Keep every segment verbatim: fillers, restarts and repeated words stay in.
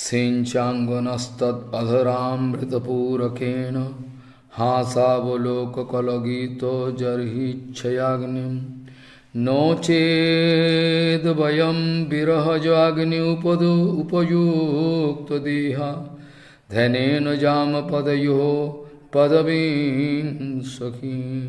Sinchanganastad adharamritapurakhena Hasavalokakalagito jarhichayagnim Noched vayam virahajagni upadu upayukta deha Dhanena jama padayo padavim sakhi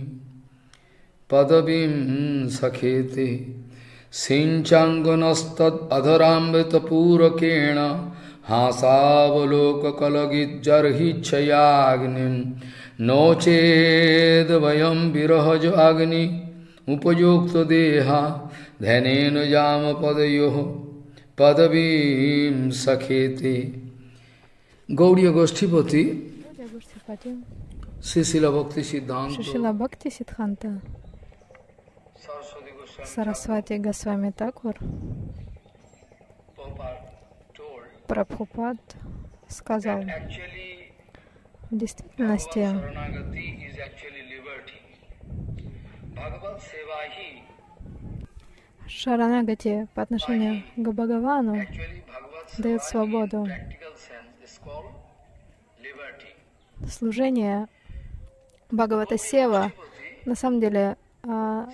Padavim sakhete Sinchanganastad adharamritapurakhena Hasavalokakalagit jarhichayagnim Noched vayam virahaja agni upayukta deha dhanena jama padayoh padavim sakhete. Gauriya Goshtipati, Srila Bhakti Siddhanta, Шрила Бхакти Сиддханта Сарасвати Госвами Такур Прабхупад сказал, в действительности Шаранагати по отношению к Бхагавану дает свободу. Служение Бхагавата Сева на самом деле а,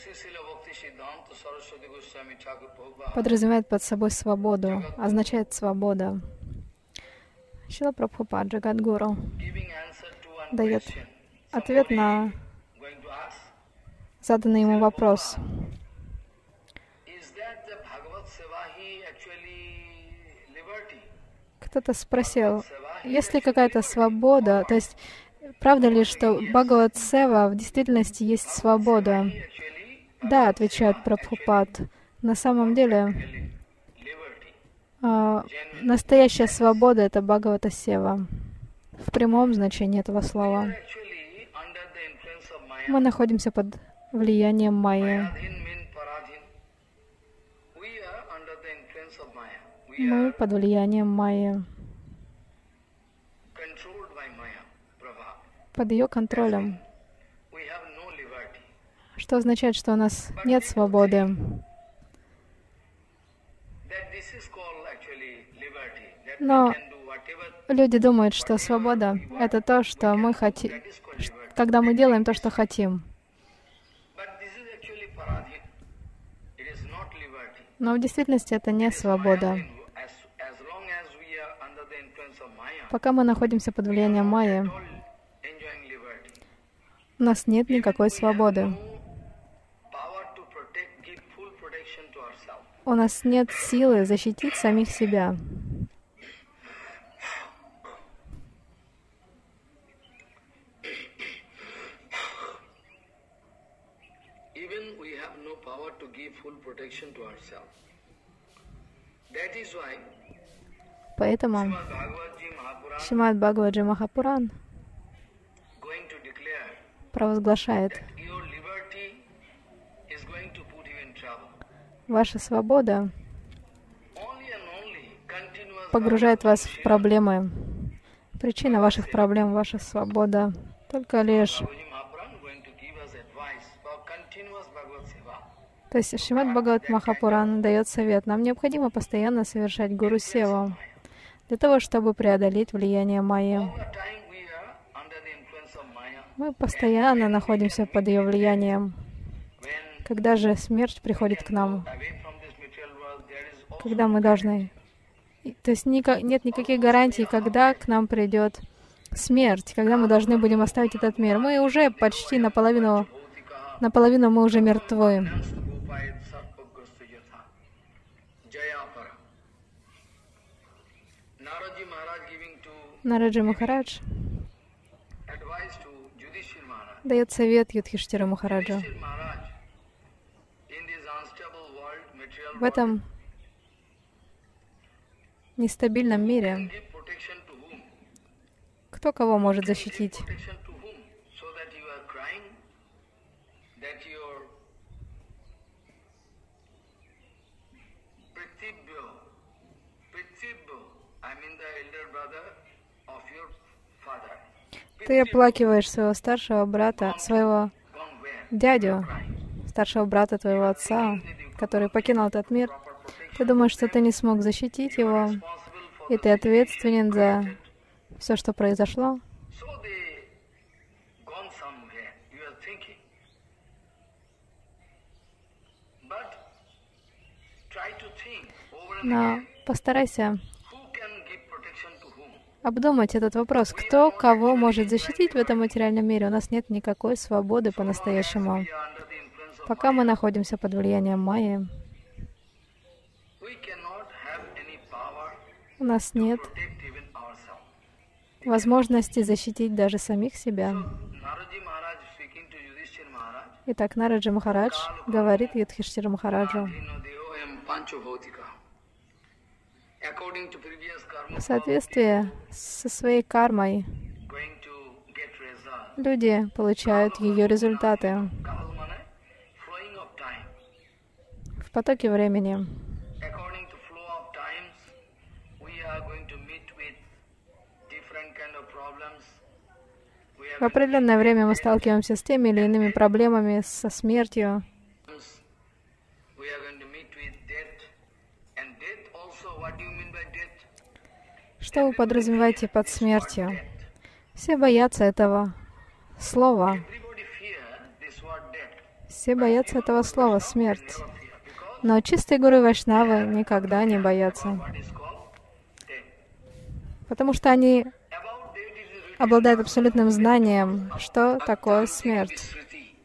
подразумевает под собой свободу, означает свобода. Шрила Прабхупад, Джагадгуру, дает ответ на заданный ему вопрос. Кто-то спросил, есть ли какая-то свобода, то есть правда ли, что Бхагават Сева в действительности есть свобода? Да, отвечает Прабхупад. На самом деле, э, настоящая свобода — это Бхагавата Сева. В прямом значении этого слова. Мы находимся под влиянием Майи. Мы под влиянием Майи. Под ее контролем. Что означает, что у нас нет свободы. Но люди думают, что свобода — это то, что мы хотим, когда мы делаем то, что хотим. Но в действительности это не свобода. Пока мы находимся под влиянием Майи, у нас нет никакой свободы. У нас нет силы защитить самих себя. Поэтому Шримад Бхагаваджи Махапуран провозглашает: ваша свобода погружает вас в проблемы. Причина ваших проблем — ваша свобода. Только лишь... То есть Шримад Бхагават Махапуран дает совет. Нам необходимо постоянно совершать Гуру Севу для того, чтобы преодолеть влияние Майи. Мы постоянно находимся под ее влиянием. Когда же смерть приходит к нам? Когда мы должны... То есть никак... нет никаких гарантий, когда к нам придет смерть, когда мы должны будем оставить этот мир. Мы уже почти наполовину, наполовину мы уже мертвы. Нараджи Махарадж дает совет Юдхиштхиру Махараджу. В этом нестабильном мире кто кого может защитить? Ты оплакиваешь своего старшего брата, своего дядю, старшего брата твоего отца, который покинул этот мир. Ты думаешь, что ты не смог защитить его, и ты ответственен за все, что произошло. Но постарайся обдумать этот вопрос. Кто кого может защитить в этом материальном мире? У нас нет никакой свободы по-настоящему. Пока мы находимся под влиянием майи, у нас нет возможности защитить даже самих себя. Итак, Нараджи Махарадж говорит Юдхиштхира Махараджу: в соответствии со своей кармой люди получают ее результаты в потоке времени. В определенное время мы сталкиваемся с теми или иными проблемами, со смертью. Что вы подразумеваете под смертью? Все боятся этого слова. Все боятся этого слова «смерть». Но чистые гуру Вайшнавы никогда не боятся, потому что они обладают абсолютным знанием, что такое смерть.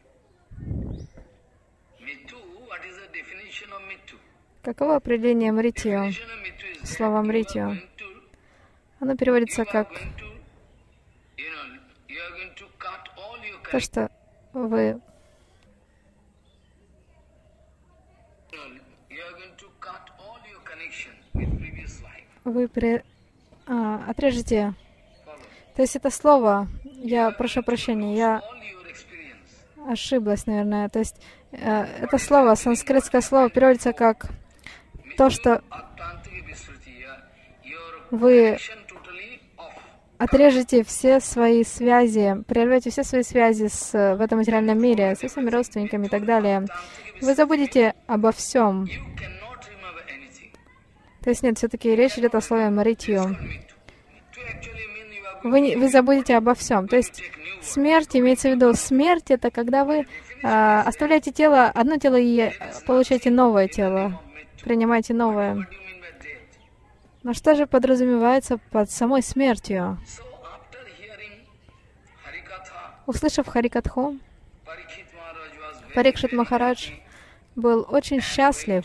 Каково определение мритью? Слово мритью. Оно переводится как то, что вы вы при, а, отрежете. То есть это слово, я прошу прощения, я ошиблась, наверное. То есть э, это слово, санскритское слово, переводится как то, что вы отрежете все свои связи, прервете все свои связи с, в этом материальном мире, со своими родственниками и так далее. Вы забудете обо всем. То есть нет, все-таки речь идет о слове «маритью». Вы, не, вы забудете обо всем. То есть смерть, имеется в виду, смерть — это когда вы э, оставляете тело, одно тело и получаете новое тело, принимаете новое. Но что же подразумевается под самой смертью? Услышав Харикатху, Парикшит Махарадж был очень счастлив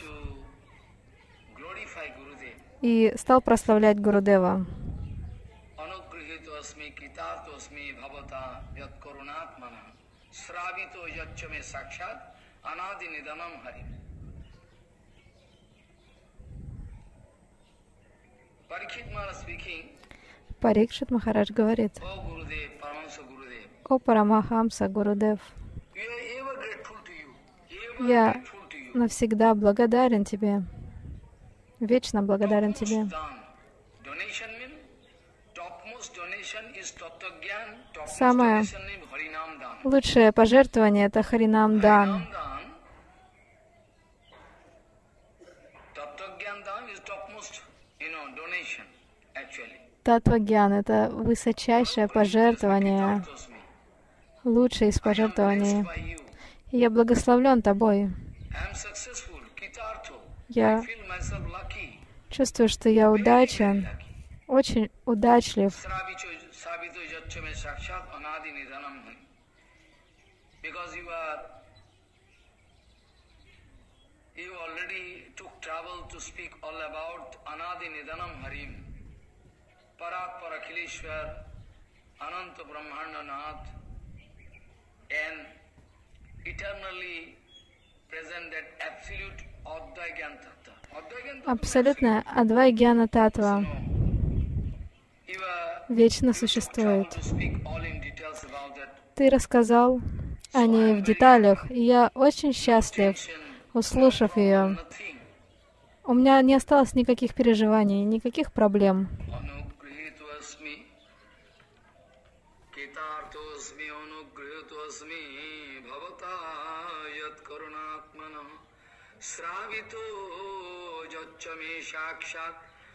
и стал прославлять Гурудева. Парикшит Махарадж говорит: «О Парамахамса Гурудев, я навсегда благодарен тебе, вечно благодарен тебе». Самое лучшее пожертвование — это Харинам Дан. Татва-гьян — это высочайшее пожертвование, лучшее из пожертвований. И я благословлен тобой. Я чувствую, что я удачен, очень удачлив. Абсолютная Адвай-гьяна Татва вечно существует. Ты рассказал о ней в деталях, и я очень счастлив, услышав ее. У меня не осталось никаких переживаний, никаких проблем.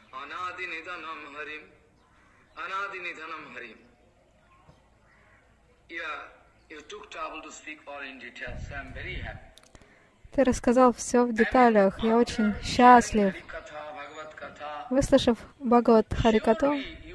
Ты рассказал все в деталях. Я очень счастлив. Выслушав Бхагават Харикату,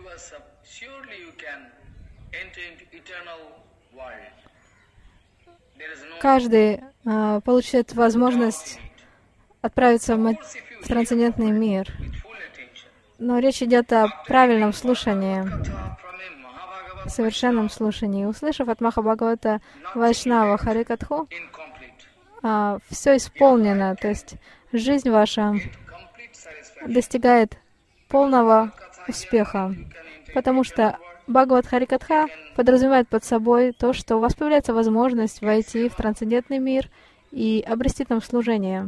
каждый а, получит возможность отправиться в, в трансцендентный мир. Но речь идет о правильном слушании, совершенном слушании. Услышав от Махабхагавата Вайшнава Харикатху, а, все исполнено, то есть жизнь ваша достигает полного успеха, потому что Бхагават Харикатха подразумевает под собой то, что у вас появляется возможность войти в трансцендентный мир и обрести там служение.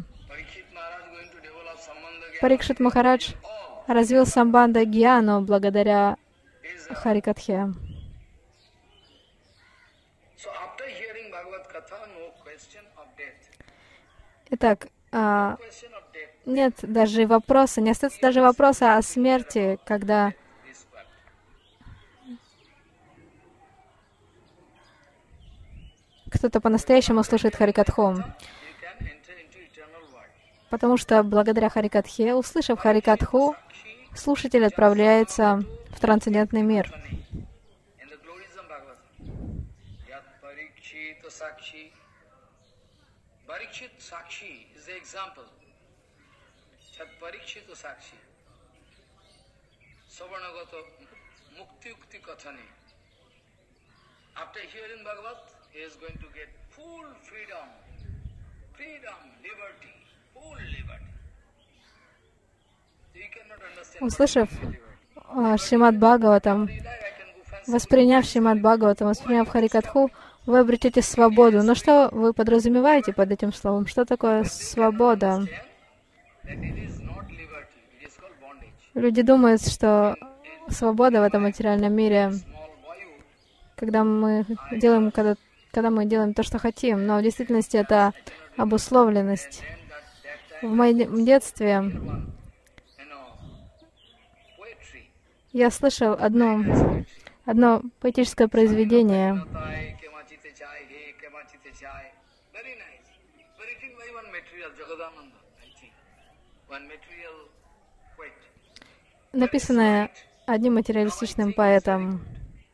Парикшит Махарадж развил самбанда гьяну благодаря Харикатхе. Итак, а, нет даже вопроса, не остается даже вопроса о смерти, когда кто-то по-настоящему слушает Харикатху. Потому что благодаря Харикатхе, услышав Харикатху, слушатель отправляется в трансцендентный мир. Услышав Шримад Бхагаватам, восприняв Шримад Бхагаватам, восприняв Харикатху, вы обретете свободу. Но что вы подразумеваете под этим словом? Что такое свобода? Люди думают, что свобода в этом материальном мире, когда мы делаем, когда, когда мы делаем то, что хотим, но в действительности это обусловленность. В моем детстве я слышал одно, одно поэтическое произведение. Написанное одним материалистичным поэтом.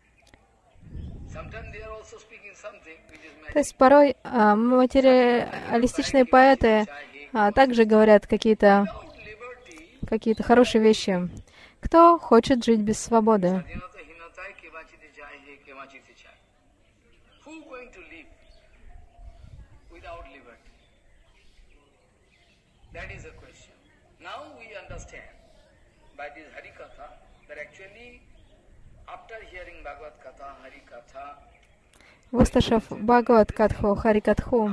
То есть порой а, материалистичные поэты а, также говорят какие-то какие-то хорошие вещи. Кто хочет жить без свободы? Выслушав Бхагават Катху, Харикатху,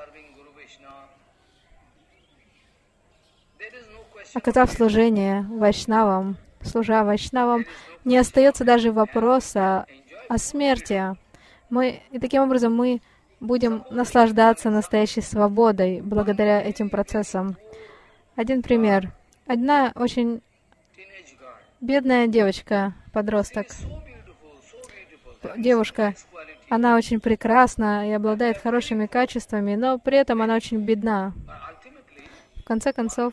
оказав служение Вайшнавам, служа Вайшнавам, не остается даже вопроса о смерти. Мы, и таким образом мы будем наслаждаться настоящей свободой благодаря этим процессам. Один пример. Одна очень бедная девочка, подросток, девушка, она очень прекрасна и обладает хорошими качествами, но при этом она очень бедна. В конце концов,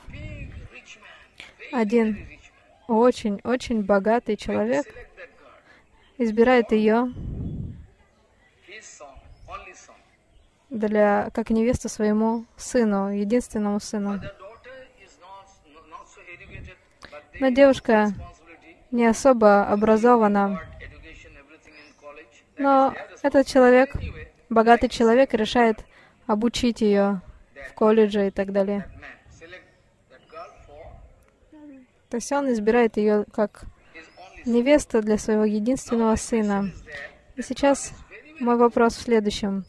один очень-очень богатый человек избирает ее для, как невесту своему сыну, единственному сыну. Но девушка не особо образована, но этот человек, богатый человек, решает обучить ее в колледже и так далее. То есть он избирает ее как невесту для своего единственного сына. И сейчас мой вопрос в следующем.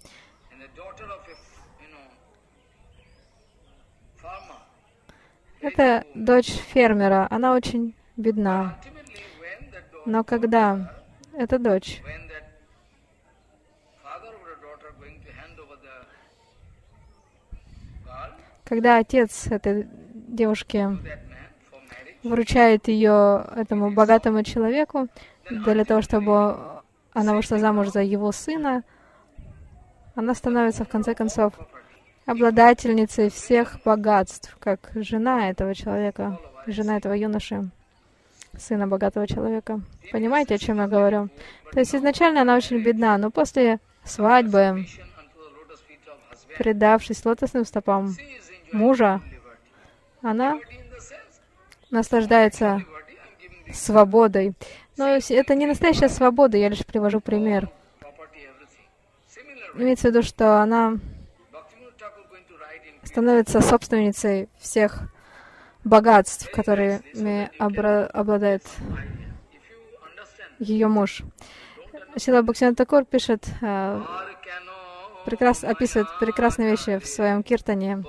Это дочь фермера, она очень бедна. Но когда эта дочь Когда отец этой девушки вручает ее этому богатому человеку для того, чтобы она вышла замуж за его сына, она становится, в конце концов, обладательницей всех богатств, как жена этого человека, жена этого юноши, сына богатого человека. Понимаете, о чем я говорю? То есть изначально она очень бедна, но после свадьбы, предавшись лотосным стопам мужа, она наслаждается свободой. Но это не настоящая свобода, я лишь привожу пример. Имеется в виду, что она становится собственницей всех богатств, которыми обладает ее муж. Шрила Бхактивинода Такур пишет, э, прекрас, описывает прекрасные вещи в своем киртане.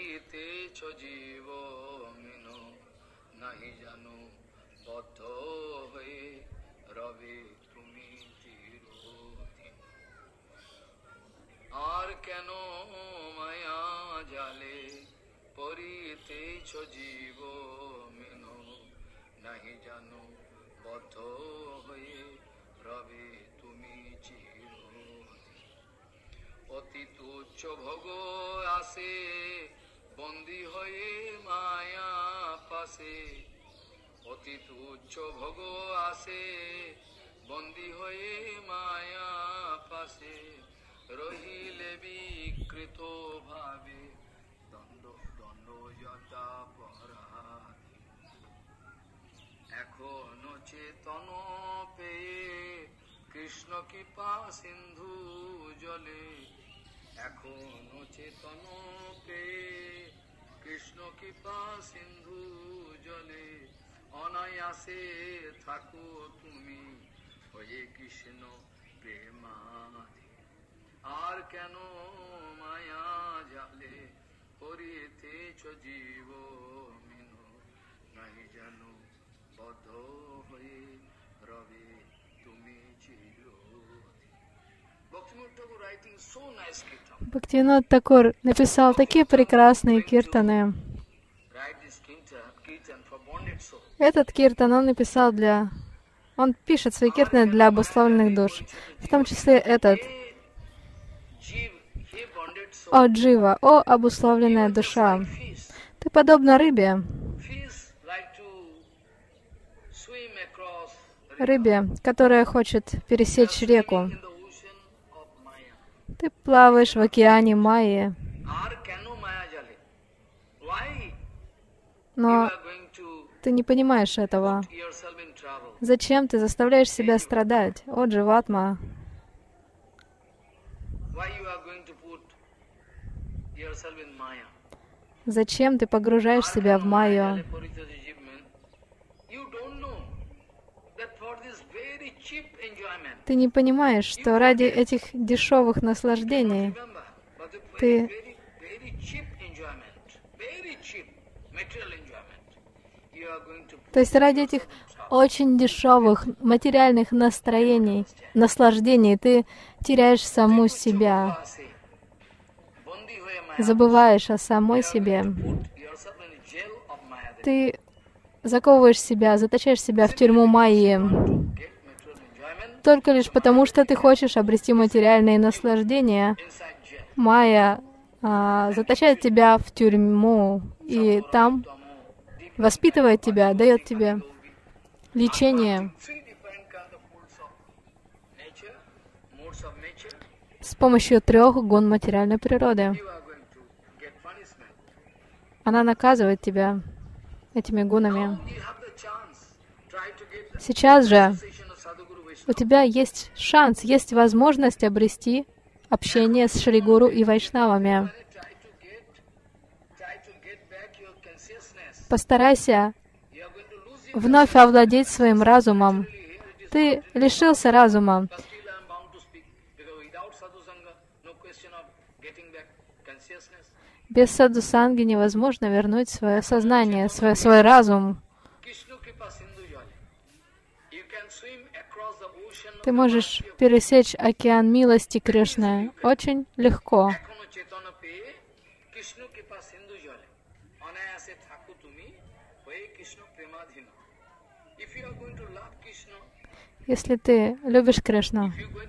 Бхактивинода Такур написал такие прекрасные киртаны. Этот киртан он написал для... Он пишет свои киртаны для обусловленных душ. В том числе этот. «О Джива, о обусловленная душа, ты подобна рыбе, рыбе, которая хочет пересечь реку. Ты плаваешь в океане Майи, но ты не понимаешь этого. Зачем ты заставляешь себя страдать, о Дживатма? Зачем ты погружаешь себя в Майю? Ты не понимаешь, что ради этих дешевых наслаждений ты... То есть ради этих очень дешевых материальных настроений, наслаждений ты теряешь саму себя, забываешь о самой себе. Ты заковываешь себя, заточаешь себя в тюрьму Майи, только лишь потому, что ты хочешь обрести материальные наслаждения. Майя а, заточает тебя в тюрьму, и там воспитывает тебя, дает тебе лечение с помощью трех гун материальной природы. Она наказывает тебя этими гунами. Сейчас же у тебя есть шанс, есть возможность обрести общение с Шри Гуру и Вайшнавами. Постарайся вновь овладеть своим разумом. Ты лишился разума. Без садхусанги невозможно вернуть свое сознание, свой, свой разум. Ты можешь пересечь океан милости Кришны очень легко. Если ты любишь Кришну,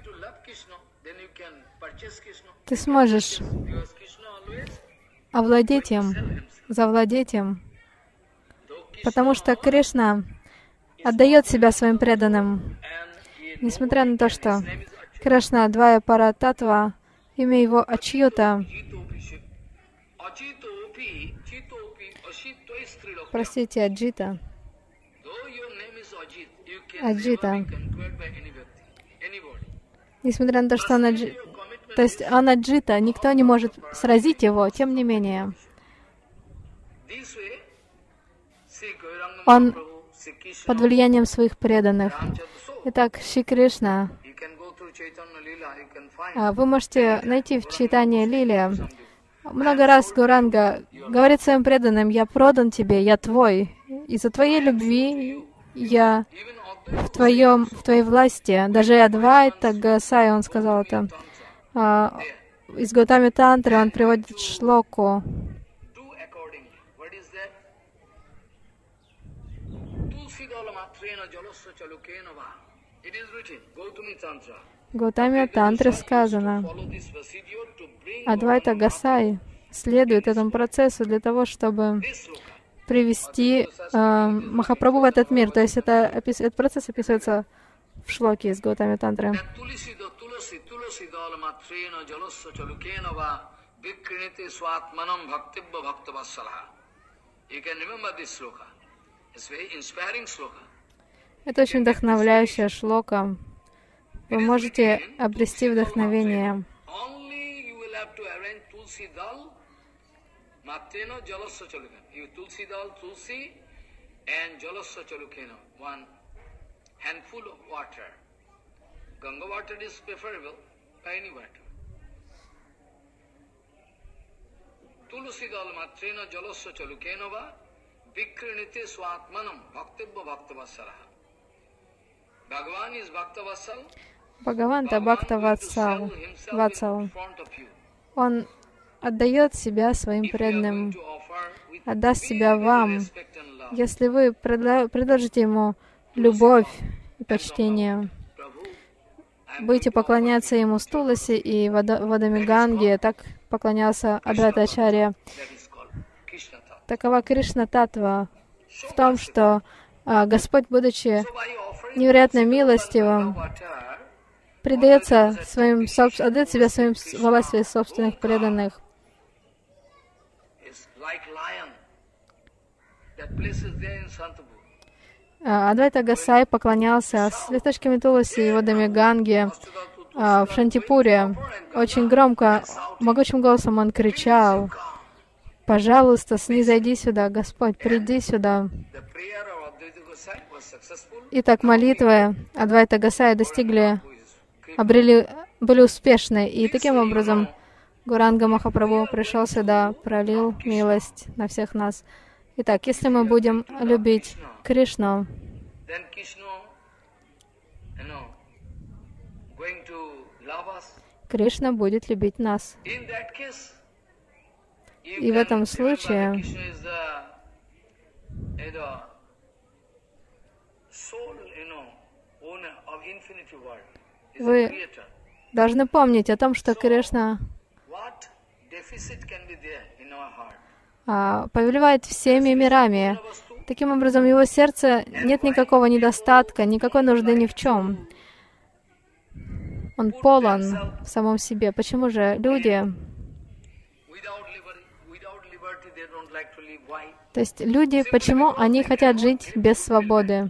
ты сможешь овладеть им, завладеть им, потому что Кришна отдает себя своим преданным. Несмотря на то, что Кришна Двая Парататва, имя его Ачьюта, простите, Аджита, Аджита, несмотря на то, что он Аджита, то есть он Аджита, никто не может сразить его, тем не менее, он под влиянием своих преданных. Итак, Шри Кришна, вы можете найти в читании Лилия. Много раз Гауранга говорит своим преданным: «Я продан тебе, я твой. Из-за твоей любви я в, твоем, в твоей власти». Даже Адвайта Гасай, он сказал это. Из Гаутами Тантры он приводит шлоку. В Гаутами Тантре сказано: Адвайта Гасай следует этому процессу для того, чтобы привести э, Махапрабху в этот мир. То есть это, этот процесс описывается в шлоке из Гаутами Тантры. Это очень вдохновляющая шлока. Вы можете обрести вдохновение. Бхагаванта Бхакта Ватсал, Ватсал. Он отдает себя своим преданным, отдаст себя вам, если вы предложите ему любовь и почтение. Будете поклоняться ему с Туласи и водами Ганги, так поклонялся Адвайта Ачарья. Такова Кришна Татва в том, что а, Господь, будучи невероятно милостивым, предается своим, отдает себя своим власть своих собственных преданных. Адвайта Гасай поклонялся с листочками Туласи и водами Ганги в Шантипуре. Очень громко, могучим голосом он кричал: «Пожалуйста, снизойди сюда, Господь, приди сюда». Итак, молитвы Адвайта Гасая достигли, обрели, были успешны, и таким образом Гауранга Махапрабху пришел сюда, пролил милость на всех нас. Итак, если мы будем любить Кришну, Кришна будет любить нас. И в этом случае вы должны помнить о том, что Кришна а, повелевает всеми мирами. Таким образом, в его сердце нет никакого недостатка, никакой нужды ни в чем. Он полон в самом себе. Почему же люди... То есть люди, почему они хотят жить без свободы?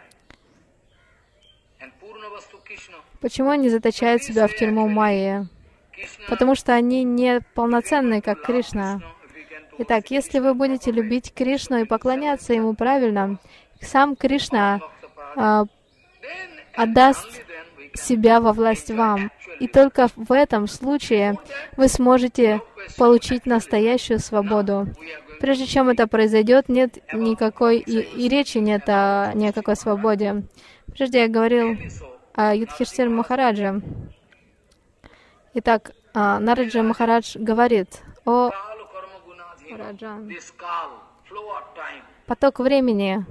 Почему они заточают себя в тюрьму Майи? Потому что они не полноценны, как Кришна. Итак, если вы будете любить Кришну и поклоняться Ему правильно, сам Кришна а, отдаст себя во власть вам. И только в этом случае вы сможете получить настоящую свободу. Прежде чем это произойдет, нет никакой и, и речи нет о ни о какой свободе. Прежде я говорил о Юдхиштхире Махараджа. Итак, Нараджа Махарадж говорит: «О Раджан, поток времени,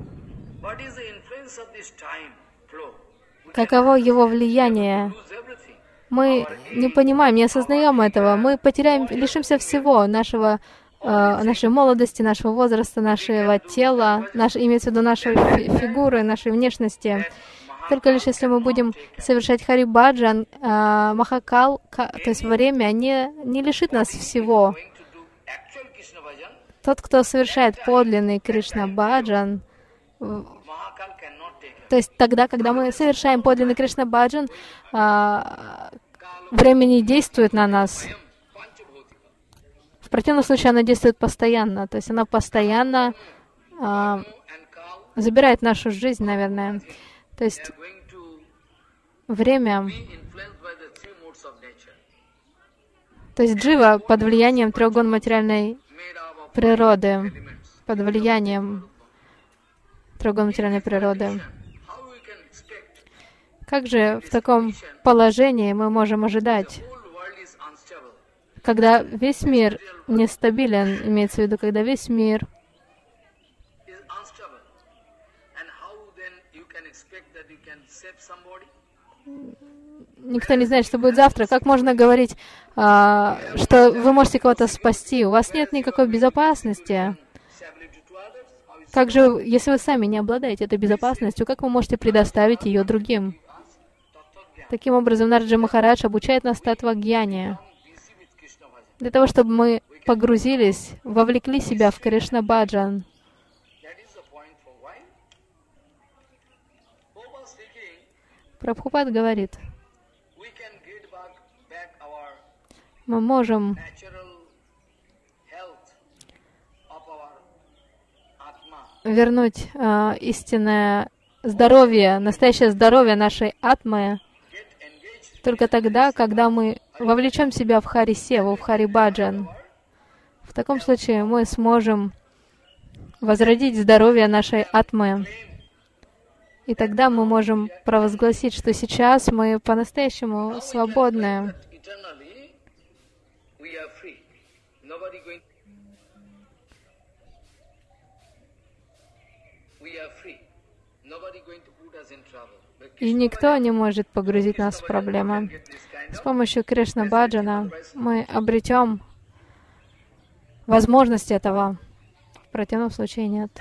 каково его влияние. Мы не понимаем, не осознаем этого. Мы потеряем, лишимся всего нашего, э, нашей молодости, нашего возраста, нашего тела, наш, имеется в виду нашей фи фигуры, нашей внешности. Только лишь если мы будем совершать Харибаджан, э, Махакал, то есть время, не, не лишит нас всего. Тот, кто совершает подлинный Кришна-баджан, то есть тогда, когда мы совершаем подлинный Кришна-баджан, время не действует на нас. В противном случае оно действует постоянно. То есть оно постоянно а, забирает нашу жизнь, наверное. То есть время... То есть джива под влиянием трех гун материальной природы, под влиянием трех гун материальной природы. Как же в таком положении мы можем ожидать, когда весь мир нестабилен, имеется в виду, когда весь мир никто не знает, что будет завтра. Как можно говорить, а, что вы можете кого-то спасти? У вас нет никакой безопасности. Как же, если вы сами не обладаете этой безопасностью, как вы можете предоставить ее другим? Таким образом, Нарджи Махарадж обучает нас Таттва-гьяне, для того, чтобы мы погрузились, вовлекли себя в Кришна-баджан. Прабхупад говорит, мы можем вернуть э, истинное здоровье, настоящее здоровье нашей атмы только тогда, когда мы вовлечем себя в Хари-севу, в Хари-баджан. В таком случае мы сможем возродить здоровье нашей атмы. И тогда мы можем провозгласить, что сейчас мы по-настоящему свободны. И никто не может погрузить нас в проблемы. С помощью Кришна-баджана мы обретем возможность этого. В противном случае нет.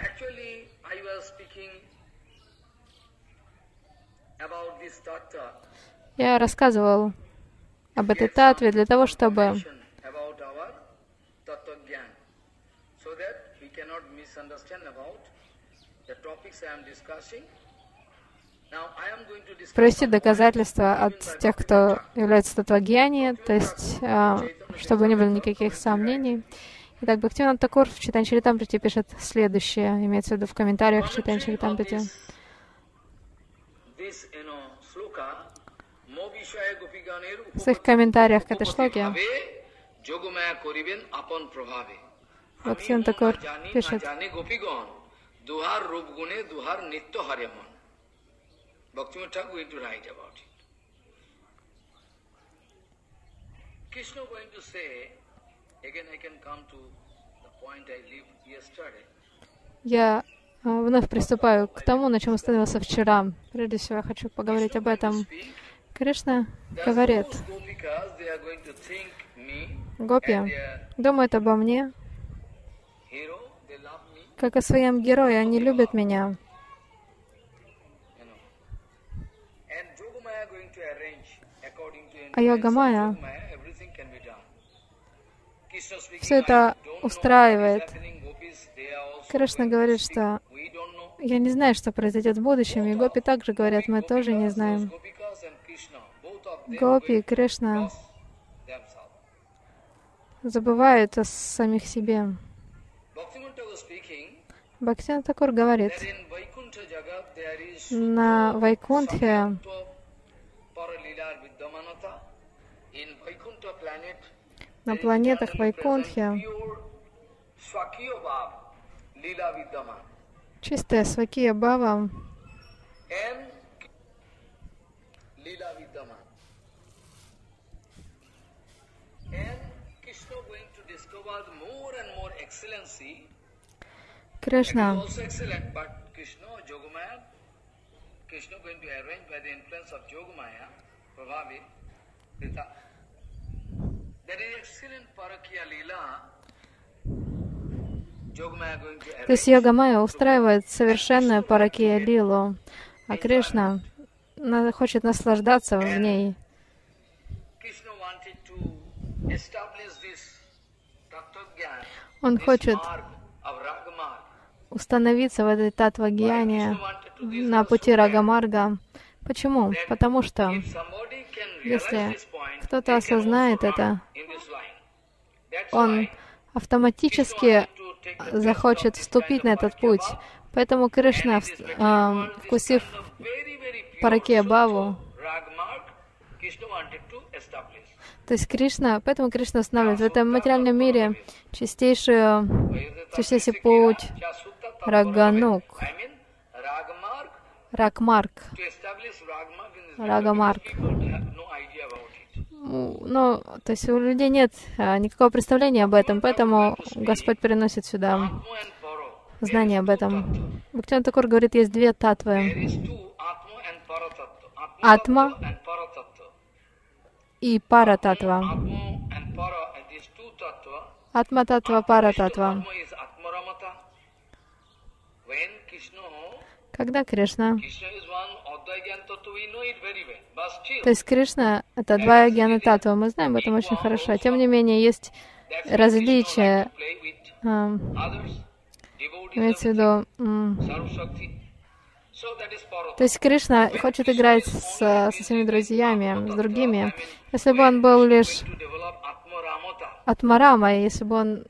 Я рассказывал об этой татве для того, чтобы провести доказательства от тех, кто является таттва-гьяни, то есть, чтобы не было никаких сомнений. Итак, Бхактивинода Такур в Чайтанья Чаритамрите пишет следующее, имеется в виду в комментариях Чайтанья Чаритамрите. В своих комментариях к этой шлоке Бхактивинода Такур пишет: Bhaktivinoda Thakur going to write about it. Krishna going to say, again I can come to the point I left yesterday. Я вновь приступаю к тому, на чем остановился вчера. Прежде всего, я хочу поговорить об этом. Кришна говорит: гопи думают обо мне, как о своем герое, они любят меня. А Йога-майя все это устраивает. Кришна говорит, что я не знаю, что произойдет в будущем, и гопи также говорят, мы тоже не знаем. Гопи и Кришна забывают о самих себе. Бхактивинода Такур говорит, на Вайкунтхе на планетах Вайкунтхи чистая свакия бхава Кришна То есть Йога-майя устраивает совершенную паракия лилу, а Кришна на- хочет наслаждаться в ней. Он хочет установиться в этой татва-гьяне на пути Рагамарга. Почему? Потому что если кто-то осознает это, он автоматически захочет вступить на этот путь. Поэтому Кришна, э, вкусив паракия бхаву, то есть Кришна, поэтому Кришна устанавливает в этом материальном мире чистейшую, чистейший путь Раганук, Рагмарг, Рагамарг. Ну, то есть у людей нет а, никакого представления об этом, поэтому Господь переносит сюда знание об этом. Бхактивинода Тхакур говорит, есть две татвы. Атма и пара-татва. Атма-татва, пара-татва. Когда Кришна, то есть Кришна — это два гьяна татва, мы знаем об этом очень хорошо. Тем не менее, есть различия. А, имеется в виду... м, то есть Кришна хочет играть с, со своими друзьями, с другими. Если бы он был лишь Атмарамой, если бы он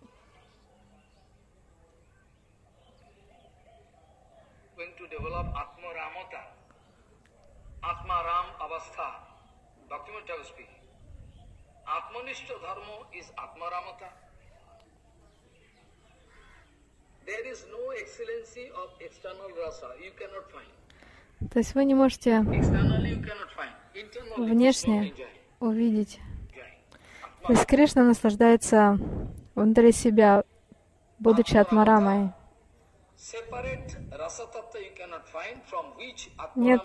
То есть вы не можете внешне увидеть. То есть Кришна наслаждается внутри себя, будучи Атмарамой. Нет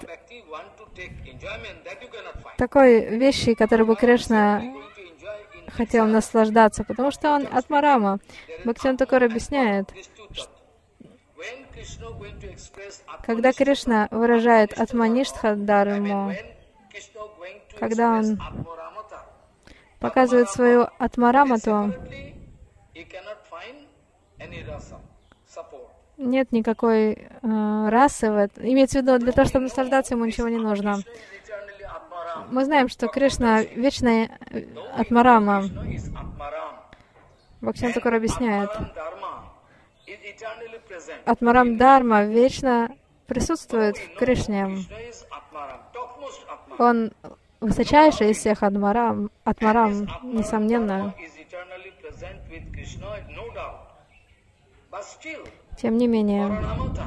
такой вещи, которой бы Кришна хотел наслаждаться, потому что он Атмарама. Бхактивинода Тхакур объясняет, когда Кришна выражает Атмаништха Дхарму, когда он показывает свою Атмарамату, нет никакой э, расы в этом. Имеется в виду, для того, чтобы наслаждаться, ему ничего не нужно. Мы знаем, что Кришна вечная Атмарама. Бхактивинода Тхакур объясняет. Атмарам Дharma вечно присутствует в Кришне. Он высочайший из всех Атмарам, Атмарам, несомненно. Тем не менее,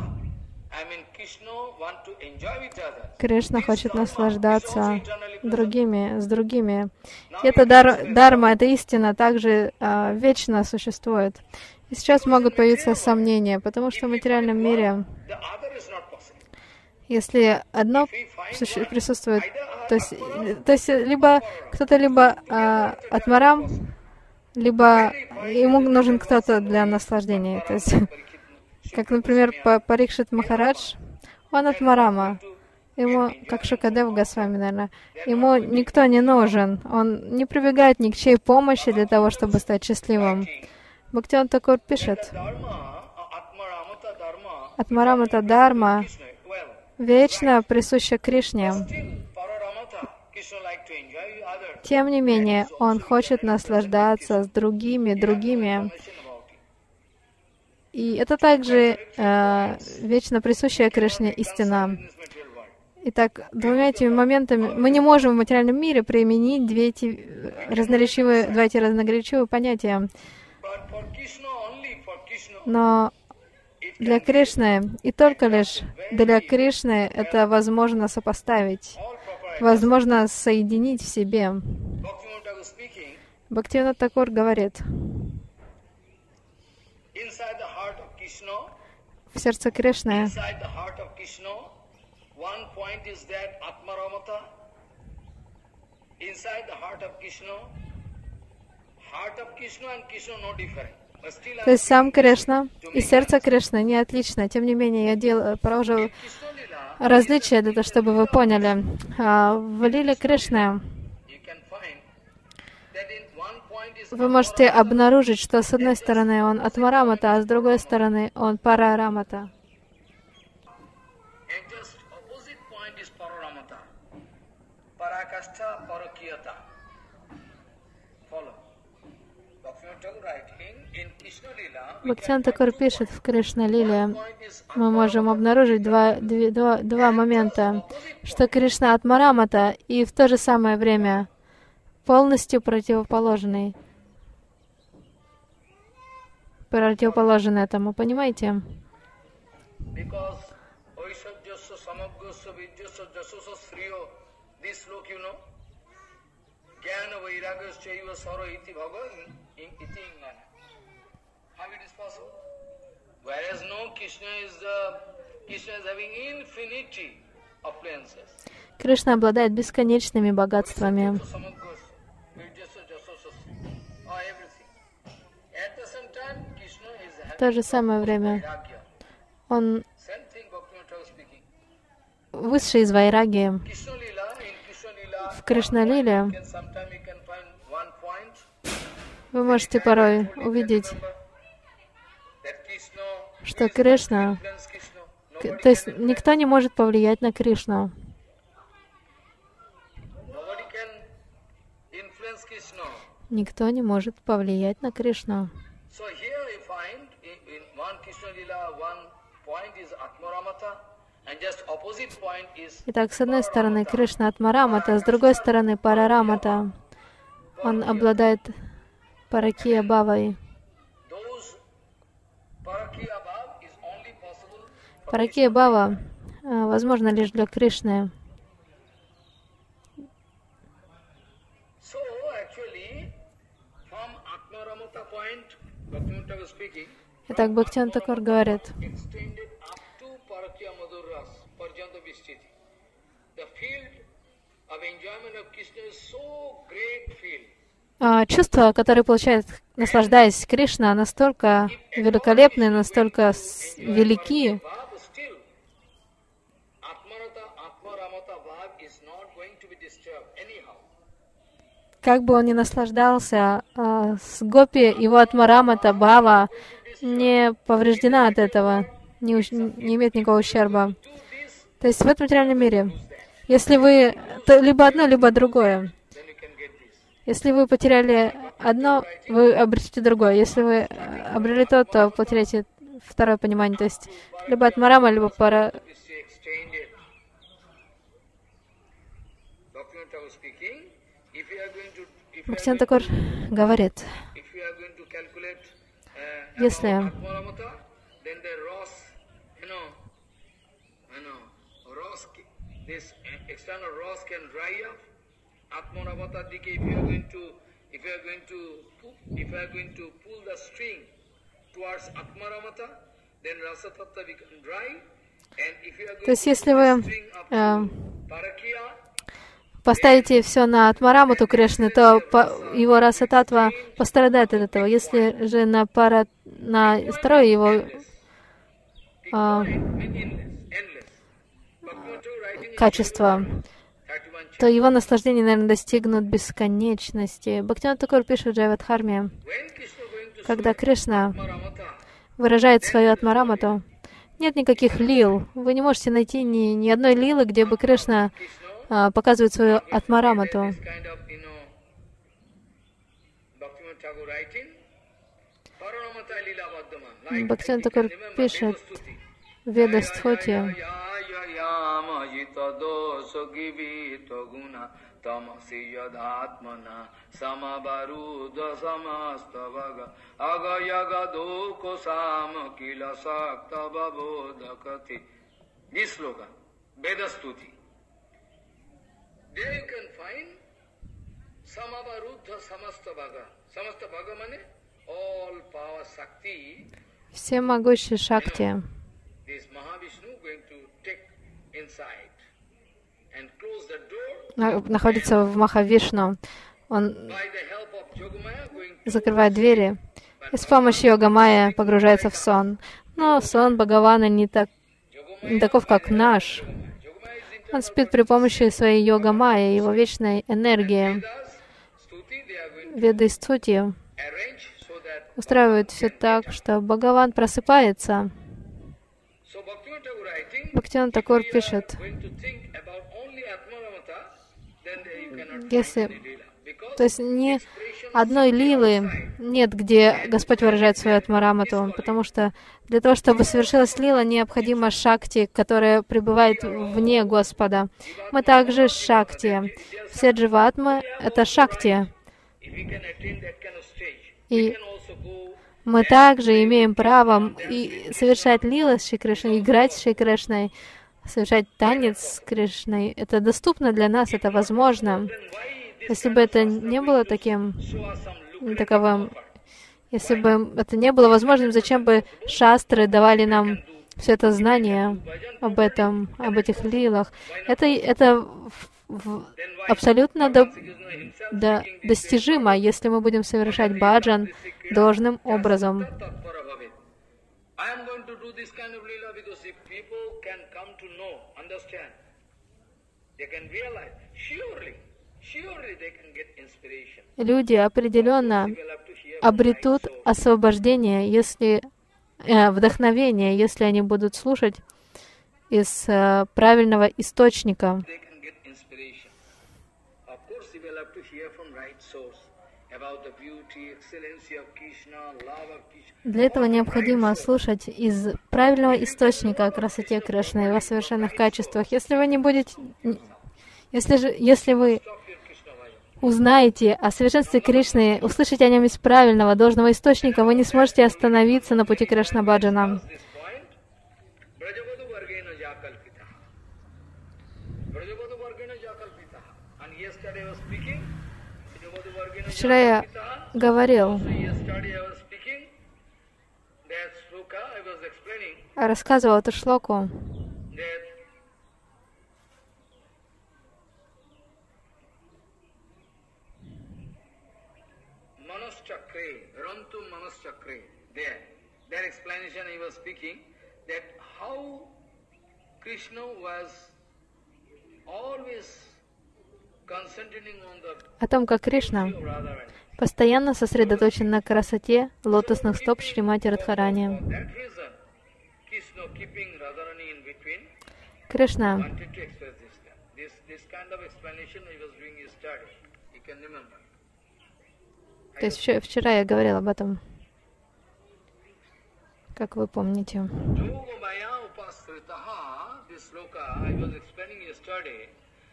Кришна хочет наслаждаться другими, с другими. И эта дар, дарма, эта истина также а, вечно существует. И сейчас могут появиться сомнения, потому что в материальном мире, если одно присутствует, то есть, то есть либо кто-то либо а, Атмарам, либо ему нужен кто-то для наслаждения. То есть, как, например, Парикшит Махарадж, он Атмарама. Ему, как Шукадев Госвами, наверное, ему никто не нужен. Он не прибегает ни к чьей помощи для того, чтобы стать счастливым. Бхактивинода Тхакур пишет, Атмарамата Дharma вечно присуща Кришне. Тем не менее, он хочет наслаждаться с другими, другими. И это также э, вечно присущая Кришне истина. Итак, двумя этими моментами мы не можем в материальном мире применить две эти разноречивые, два эти разноречивые понятия. Но для Кришны, и только лишь для Кришны, это возможно сопоставить, возможно соединить в себе. Бхактивинода Тхакур говорит, в сердце Кришны. Inside the heart of Krishna, one point is that Atmaramata. Inside the heart of Krishna, heart of Krishna and Krishna no different. But still То есть сам Кришна и сердце Кришны не отлично. Тем не менее, я делаю, провожу различия для того, чтобы вы поняли. А в лиле Кришны you can find that in one point is вы можете обнаружить, что с одной стороны он Атмарамата, а с другой стороны он Парарамата. and just opposite point is Pararamata. Parakashta, Parakiyata. Follow. Bhaktivinoda Thakur writing in Krishna Lila, Бхактивинода Тхакур пишет в Кришна-лиле, мы можем обнаружить два, две- два, два момента, что Кришна Атмарамата и в то же самое время полностью противоположный. Противоположен этому, понимаете? because Oishadhyasya Samagyasya Vidyasya Jasasya Sriyo, this look you know, Jnana Vairagasya Iva Saro Iti Bhagavan Iti Ingana. How it is possible? Whereas no, Krishna is the Krishna is having infinity of appliances. Кришна обладает бесконечными богатствами. Samagyasya Vidyasya Jasasya Sriyo, or everything. At the same time, Krishna is В having то же самое время Vairagya. он Same thing Bhaktivinoda Thakur speaking. высший из Вайраги. Krishna Lila, in Krishna Lila, В Кришна-лиле you can sometime you can find one point. вы можете порой увидеть, That Krishna, что Кришна, influence Krishna. к- Nobody, то есть никто не может повлиять на Кришну. nobody can influence Krishna. Никто не может повлиять на Кришну. So here we find in, in one Krishna Lila, one point is Atmaramata, and just opposite point is Итак, с одной стороны Кришна Атмарамата, с другой стороны Парарамата. Он обладает Паракия Бхавой. those Parakya Bhav is only possible for Паракия Бхава а, возможно лишь для Кришны. So actually, from Atmaramata point, Bhaktivinoda Thakur speaking, Итак, Бхактивинода Тхакур говорит, extended up to Parakya Madhuras, Parjanta Vistiti. The field of enjoyment of Krishna is so great field. а, чувства, которые получает, наслаждаясь Кришна, настолько великолепны, настолько с- велики, Bhav still, Atmarata, Atmaramata Bhav is not going to be disturbed anyhow. как бы он ни наслаждался, а, с гопи его Атмарамата Бхава не повреждена от этого, не, уж- не имеет никакого ущерба. То есть в этом материальном мире, если вы то либо одно, либо другое, Then you can get this. если вы потеряли одно, вы обретете другое. Если вы э, обрели то, то потеряете второе понимание. То есть либо Атмарама, либо пара. This is extended. Bhaktivinoda Thakur speaking, if you are going to, if you are Бхактивинода Тхакур говорит, if you are going to calculate uh, Если- about Atmaramata, then the Ross, you know, you know, Ross, ca- this uh, external Ross can dry up. Atmaramata dike, if you are going to, if you are going to, pu- if you are going to pull the string towards Atmaramata, then Rasa Tattva become dry. And if you are то going есть to если pull вы the string up э, to Parakya, поставите все на Атмарамату Кришны, то по- его раса татва пострадает от этого. Если же на пара, на второе его а, endless, endless. Bhaktivinoda writing in качество, thirty-one то его наслаждения, наверное, достигнут бесконечности. Бхактивинода Тхакур пишет в Джайвадхарме, when Krishna going to когда Кришна Atmaramata, выражает свою Атмарамату, нет никаких лил. Вы не можете найти ни, ни одной лилы, где бы Кришна а, показывает свою Атмарамату. this kind of, you know, Bhaktivinoda Thakur writing, Paramata Lila Vaddaman. Like, Бхактивинода you can Тхакур remember пишет Devastuti. в Ведастхоте, Ya ya ya majita dosa givita guna tamasi yadhatmana samabaruda samasta vaga agayaga doko sama kila sakta babodakati. This slogan, Vedastuti. There you can find samabaruddha samasta vaga. Samasta vaga means all power Shakti. всемогущий Шакти. this Mahavishnu going to take inside and close the door. на- находится в Махавишну. Он By the help of Yogamaya going to закрывает двери и с помощью Йога-майя погружается в сон. Но сон Бхагавана не, так, не таков, как наш. Yogamaya is Он спит при помощи своей Йога-майи, его вечной энергии. Vedas, Stuti, they are going to Веды и Стути arrange so that. устраивают все так, что Бхагаван просыпается. So Bhaktivinoda Thakur writing, Бхактивинода Тхакур пишет, going to think about only Atmaramata, then you cannot если, find any lila. Because то есть ни одной лилы нет, где Господь выражает свою Атмарамату, потому что для того, чтобы совершилась лила, необходима шакти, которая пребывает вне Господа. Мы также шакти. Все дживатмы — это шакти. if we can attain that kind of stage, И we can also go мы также имеем право и совершать лилы с Шри Кришной, играть с Шри Кришной, совершать танец с Кришной. Это доступно для нас, это возможно. then why this Если бы это не было таким, show us some таковым, если бы это не было возможным, зачем бы шастры давали нам все это знание об этом, об этих лилах? Это, это в- в- абсолютно до- до- достижимо, если мы будем совершать баджан должным образом. I am going to do this kind of lila because if people can come to know, understand, they can realize, surely, surely they can get inspiration. Люди определенно They will have to hear обретут освобождение, если э, вдохновение, если они будут слушать из э, правильного источника. they can get inspiration. Of course, they will have to hear from right source about the beauty, excellency of Krishna, love of Krishna. Для этого необходимо слушать из правильного источника о красоте Кришны и его совершенных качествах. Если вы не будете, если же, если вы Stop your Krishna Vajan. узнаете о совершенстве Кришны, услышите о нем из правильного, должного источника, вы не сможете остановиться на пути Кришна Баджана. This point, Brajavadu Vargena Jakalpita. Brajavadu Vargena Jakalpita. And yesterday I was speaking, Brajavadu Vargena Вчера я Jakalpita. говорил, So yesterday I was speaking, that sloka I was explaining, рассказывал эту шлоку, that Manaschakre, Rantu Manaschakre, there, that explanation I was speaking, that how Krishna was always concentrating on the о том, как Кришна of Radharani. постоянно сосредоточен на красоте лотосных стоп Шримати Радхарани. For that reason, Krishna keeping Radharani in between, Кришна wanted to express this kind. This, this kind of explanation I was doing yesterday. You can remember. То есть вчера, вчера я говорил об этом, как вы помните. Yogamaya upasritaha, this sloka I was explaining yesterday.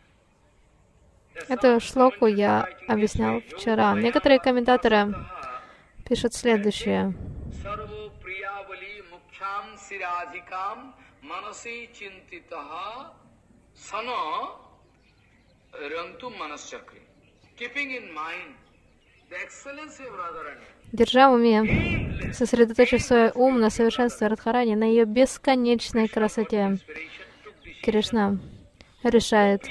Эту шлоку я объяснял вчера. Некоторые комментаторы пишут следующее. Sarvo priyavali mukhyam siradhikam manasi chintitaha sana rantu manaschakri. Keeping in mind the excellency of Radharani. Держа в уме, сосредоточив свой ум на совершенстве Радхарани, на ее бесконечной красоте, Кришна решает.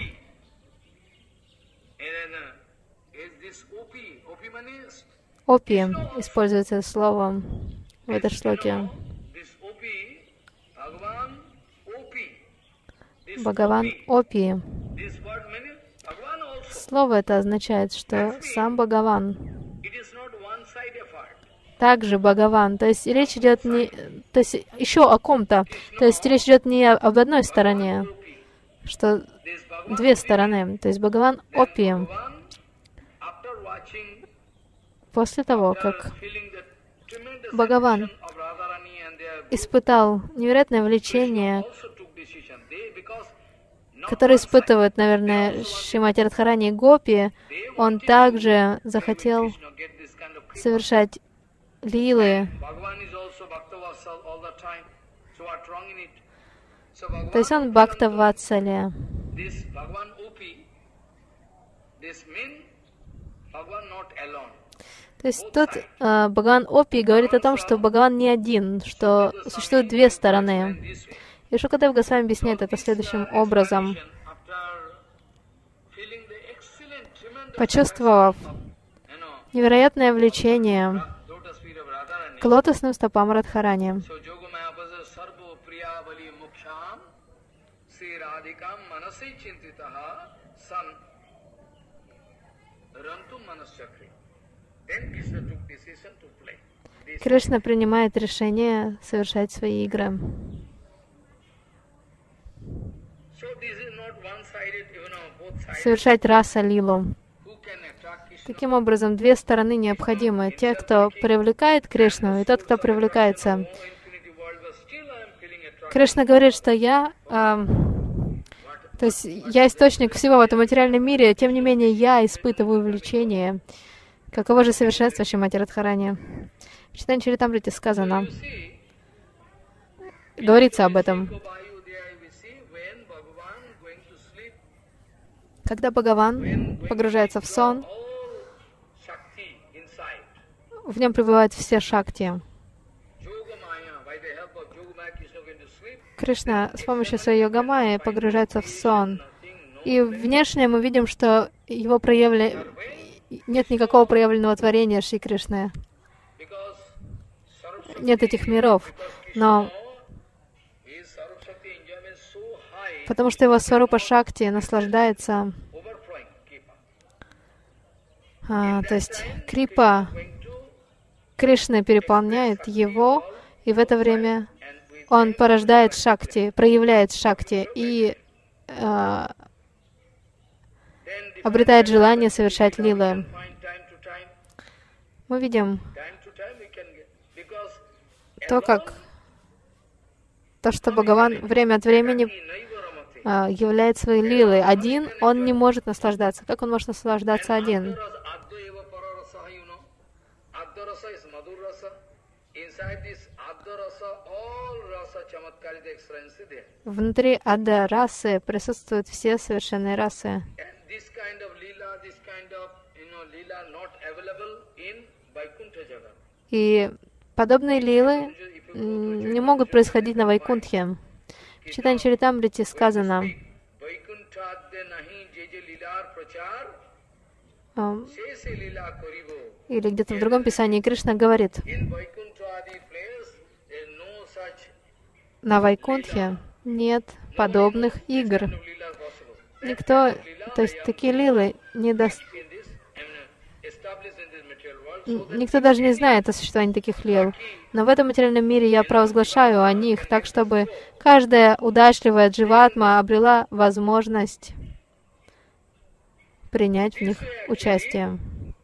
And uh, is this opi? Opi means Опи используется слово в этой шлоке. this opi, Bhagavan opi. This Бхагаван opi, Опи. this word means Bhagavan also. Слово это означает, что сам Бхагаван, It is not one side effort. также Бхагаван. То есть речь идет не, то есть еще о ком-то. То есть речь идет не об одной стороне, что This Bhagavan, две стороны. То есть Бхагаван Опи. Bhagavan, after watching, После того, uh, как feeling the tremendous Бхагаван attraction of Radharani and their испытал невероятное влечение, also took decision. They, because not которое one side, испытывают, наверное, Шримати Радхарани и Гопи, он также захотел Krishna get this kind of совершать лилы. Bhagavan is also Bhakta Vatsal all the time. So what wrong in it? So Bhagavan, То есть он Бхакта Ватсалия. this Bhagavan O P, this means Bhagavan not alone. То есть тут э, Бхагаван Опи говорит о том, что Бхагаван не один, что существует две стороны. И Шукадев Госвами объясняет это следующим образом. Почувствовав невероятное влечение к лотосным стопам Радхарани, Кришна принимает решение совершать свои игры. Совершать раса лилу. Таким образом, две стороны необходимы. Те, кто привлекает Кришну, и тот, кто привлекается. Кришна говорит, что я, э, то есть я источник всего в этом материальном мире, тем не менее я испытываю влечение. Каково же совершенство Шримати Радхарани? В Чайтанья Чаритамрите сказано, говорится об этом. Когда Бхагаван погружается в сон, в нем пребывают все шакти. Кришна с помощью своей йогамайи погружается в сон. И внешне мы видим, что его проявле... нет никакого проявленного творения Шри Кришны. Нет этих миров. Но потому что его сварупа шакти наслаждается, а, то есть крипа Кришны переполняет его, и в это время он порождает шакти, проявляет шакти и а, обретает желание совершать лилы. Мы видим то, как то, что Бхагаван время от времени а, являет свои лилы. Один он не может наслаждаться. Как он может наслаждаться один? Внутри Адда расы присутствуют все совершенные расы. И подобные лилы не могут происходить на Вайкунтхе. В Чайтанья Чаритамрите сказано, или где-то в другом писании Кришна говорит, на Вайкунтхе нет подобных игр. Никто, то есть такие лилы не даст. Никто даже не знает о существовании таких лил. Но в этом материальном мире я провозглашаю о них, так чтобы каждая удачливая дживатма обрела возможность принять в них участие.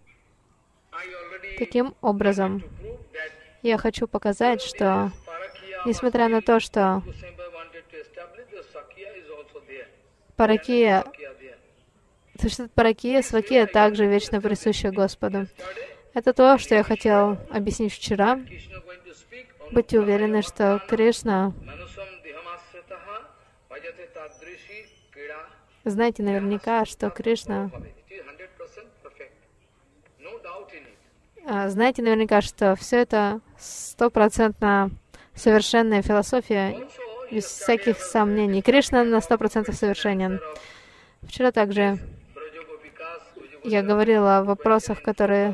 Таким образом, я хочу показать, что, несмотря на то, что паракия, существует паракия, свакия также вечно присуща Господу. Это то, что я хотел объяснить вчера. Будьте уверены, что Кришна, знаете наверняка, что Кришна, знаете наверняка, что все это стопроцентно совершенная философия, без всяких сомнений. Кришна на сто процентов совершенен. Вчера также я говорила о вопросах, которые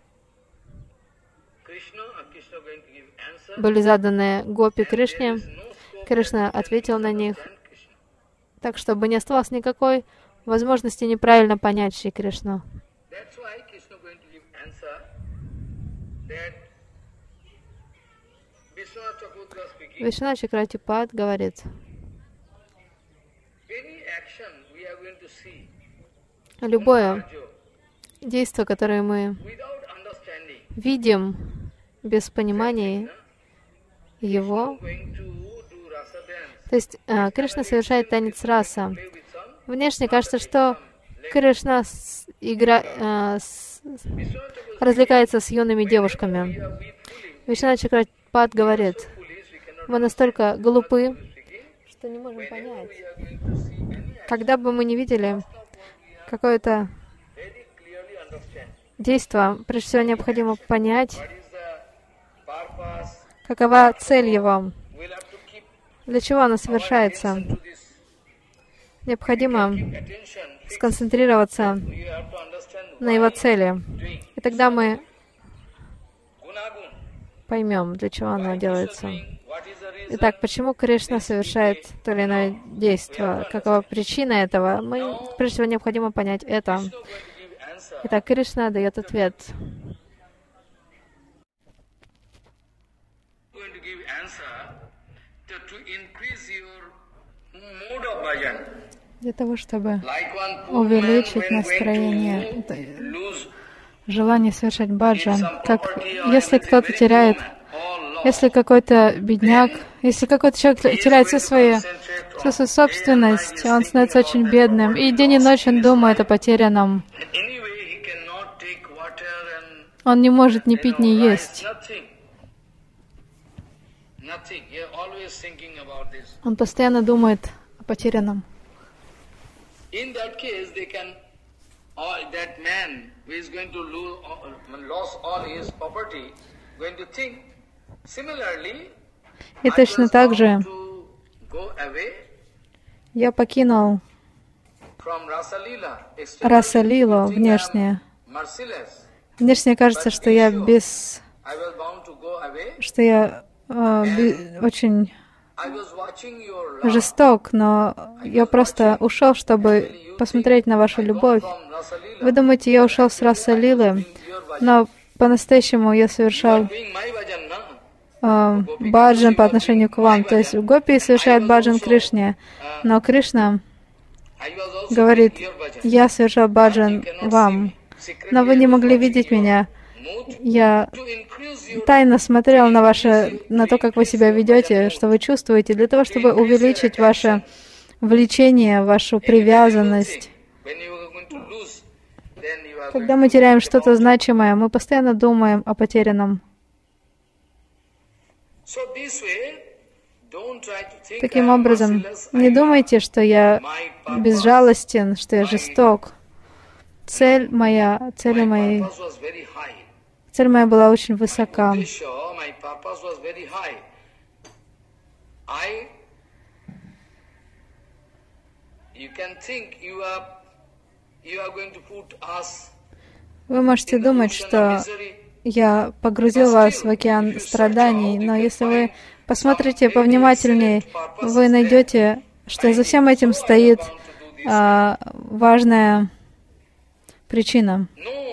были заданы Гопи Кришне. Кришна ответил на них, так чтобы не осталось никакой возможности неправильно понять Шри Кришну. Вишванат Чакравартипад говорит, любое действие, которое мы видим без понимания его, то есть э, Кришна совершает танец раса. Внешне кажется, что Кришна с, игра, э, с, развлекается с юными девушками. Вишванат Чакравартипад говорит, мы настолько глупы, что не можем понять. Когда бы мы не видели какое-то действо, прежде всего необходимо понять, какова цель его, для чего оно совершается. Необходимо сконцентрироваться на его цели. И тогда мы поймем, для чего оно делается. Итак, почему Кришна совершает то или иное действие? Какова причина этого? Мы, прежде всего, необходимо понять это. Итак, Кришна дает ответ. Для того, чтобы увеличить настроение, желание совершать баджан, как если кто-то теряет, если какой-то бедняк, если какой-то человек теряет всю свою, всю свою собственность, он становится очень бедным, и день и ночь он думает о потерянном. Он не может ни пить, ни есть. Он постоянно думает о потерянном. In that case, they can, or that man who is going to lose, lose all his property, going to think similarly. И точно так же я покинул Раса-лилу внешне. Внешне кажется, что я без, что я э, без, очень жесток, но я просто ушел, чтобы посмотреть на вашу любовь. Вы думаете, я ушел с Раса-лилы, но по-настоящему я совершал э, баджан по отношению к вам. То есть гопи совершают баджан Кришне, но Кришна говорит, я совершал баджан вам, но вы не могли видеть меня. Я тайно смотрел на ваше, на то, как вы себя ведете, что вы чувствуете, для того, чтобы увеличить ваше влечение, вашу привязанность. Когда мы теряем что-то значимое, мы постоянно думаем о потерянном. Таким образом, не думайте, что я безжалостен, что я жесток. Цель моя, цели моей, цель моя была очень высока. Вы можете думать, что я погрузил вас в океан страданий, но если вы посмотрите повнимательнее, вы найдете, что за всем этим стоит а, важная причина.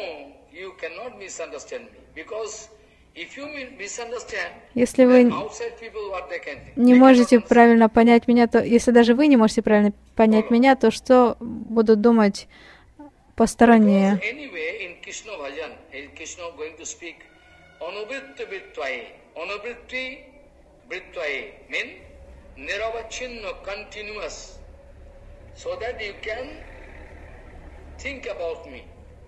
Если вы не можете правильно понять меня, то если даже вы не можете правильно понять меня, то что будут думать посторонние? Think about me.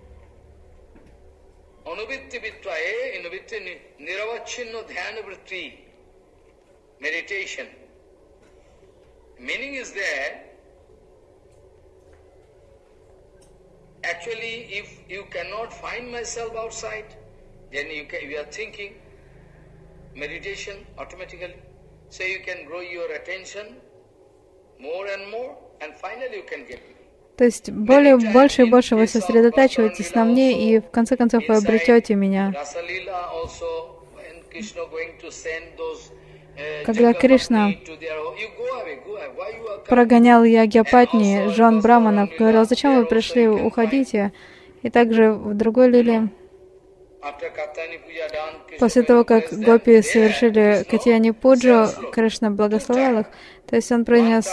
Anuvitti vittvaye, inuvitti niravachinno dhyana vritti, meditation. Meaning is that actually if you cannot find myself outside, then you, can, you are thinking meditation automatically. So you can grow your attention more and more and finally you can get me. То есть более, больше и больше вы сосредотачиваетесь на мне, и в конце концов вы обретете меня. Когда Кришна прогонял Ягьяпатни, жен Браманов, говорил, зачем вы пришли, уходите. И также в другой лиле, после того, как гопи совершили Катьяни Пуджу, Кришна благословлял их, то есть он произнес,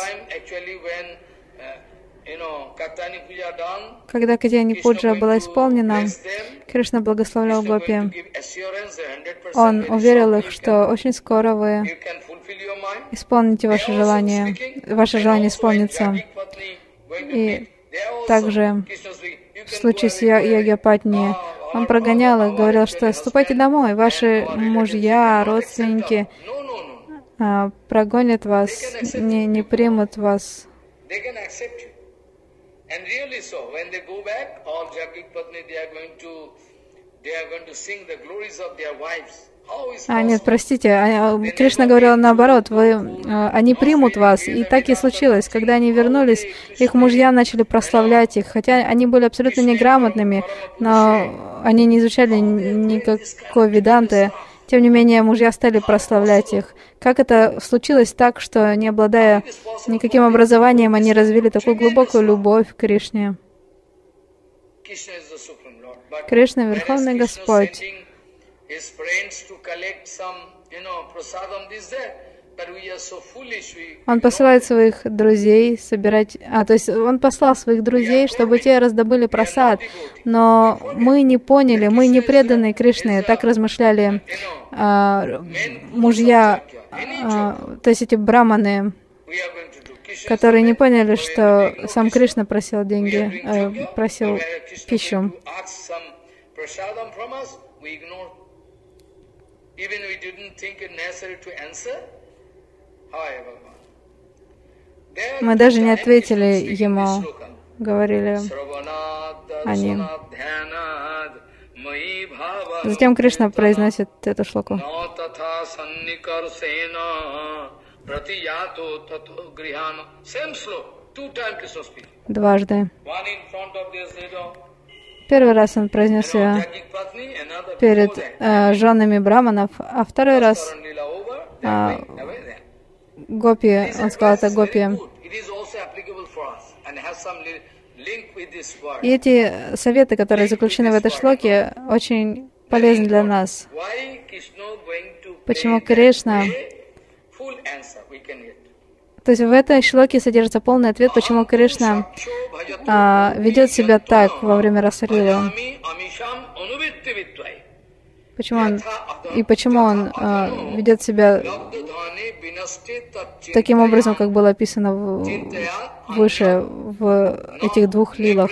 когда Катьяни Пуджа была исполнена, Кришна благословлял гопи. Он уверил их, что очень скоро вы исполните ваше желание, ваше желание исполнится. И также в случае с Ягьяпатни он прогонял их, говорил, что ступайте домой, ваши мужья, родственники а, прогонят вас, не, не примут вас. And really so, when they go back, all Jagik Patni, they are going to А, нет, простите, а, Кришна говорил наоборот, вы, а, они примут вас, и так и случилось. Когда они вернулись, их мужья начали прославлять их, хотя они были абсолютно неграмотными, но они не изучали никакой веданты. Тем не менее, мужья стали прославлять их. Как это случилось так, что, не обладая никаким образованием, они развили такую глубокую любовь к Кришне? Кришна — Верховный Господь. Он посылает своих друзей собирать... А, то есть он послал своих друзей, чтобы те раздобыли прасад. Но мы не поняли, мы не преданы Кришне. Так размышляли а, мужья, а, то есть эти браманы, которые не поняли, что сам Кришна просил деньги, э, просил пищу. Мы даже не ответили ему, говорили они. Затем Кришна произносит эту шлоку. Дважды. Первый раз он произнес ее перед э, женами браманов, а второй раз э, гопи, он сказал это гопи. И эти советы, которые заключены в этой шлоке, очень полезны для нас. Почему Кришна... То есть в этой шлоке содержится полный ответ, почему Кришна а, ведет себя так во время Расалилы. Почему он, и почему он а, ведет себя таким образом, как было описано в, выше в этих двух лилах.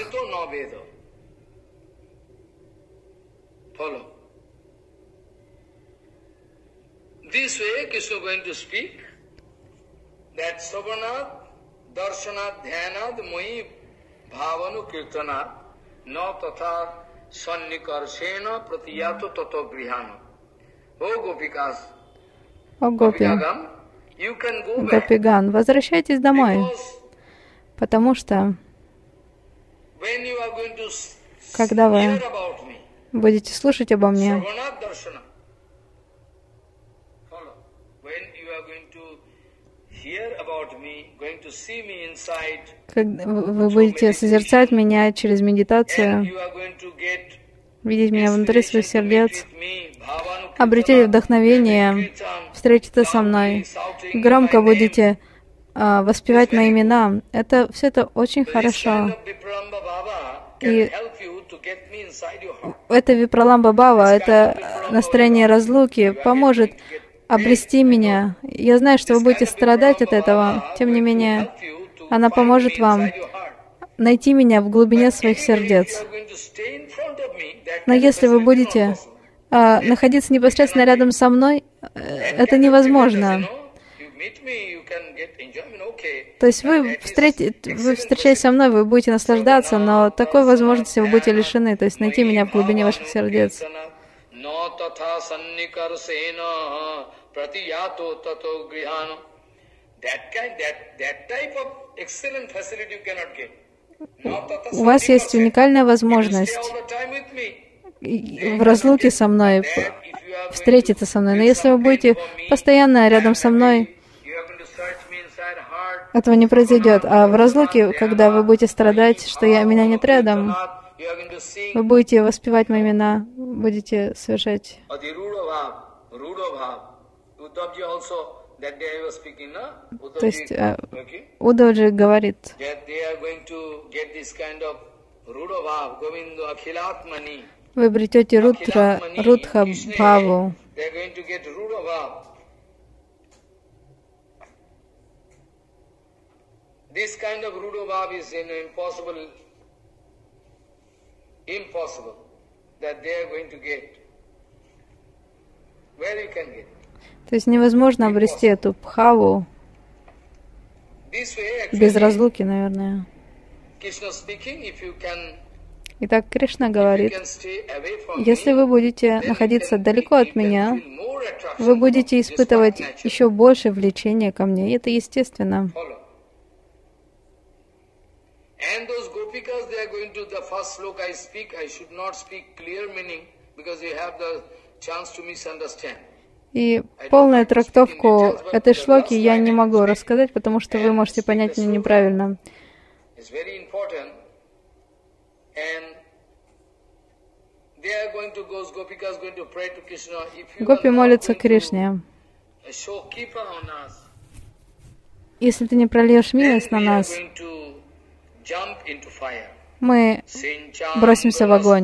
That Savanat, Darshanat, Dhyanat, Moi, Bhavanu, Kirtanat, no tatha Sannikarsena, Pratiyato, Tato, Grihano. Oh, Gopikas, О, Гопи, you can go back. Гопиган, возвращайтесь домой, потому что When you are going to когда вы hear about me, будете слушать обо мне, Savanat, Darshana. Follow. When you are going to hear about me, going to see me inside, когда вы будете созерцать меня через and медитацию, you are going to get видеть меня внутри своих inspiration to meet сердец, with me, Bhavanu, обретете Kirtana, вдохновение Kirtan, встретиться со мной, громко будете а, воспевать мои имена. Это все это очень хорошо. И это Випраламба Бхава, это настроение разлуки поможет обрести меня. Я знаю, что вы будете страдать от этого. Тем не менее, она поможет вам найти меня в глубине своих сердец. Но если вы будете а, находиться непосредственно рядом со мной, это невозможно. То есть вы, встрети, вы встречаясь со мной, вы будете наслаждаться, но такой возможности вы будете лишены, то есть найти меня в глубине ваших сердец. У вас есть уникальная возможность в разлуке со мной встретиться со мной. Но если вы будете постоянно рядом со мной, этого не произойдет. А в разлуке, когда вы будете страдать, что я, меня нет рядом, вы будете воспевать мои имена, будете совершать. То есть Удавджи говорит, вы обретете рудра, рудха бхаву. This kind of ruda bhav is you know, impossible, impossible that they are going to get. Where you can get? То есть невозможно обрести эту бхаву без разлуки, наверное. Krishna speaking, if you can Итак, Кришна говорит, если вы будете находиться далеко от меня, вы будете испытывать еще больше влечения ко мне, и это естественно. И полную трактовку этой шлоки я не могу рассказать, потому что вы можете понять меня неправильно. Гопи молятся Кришне. Если ты не прольешь милость на нас, мы бросимся в огонь.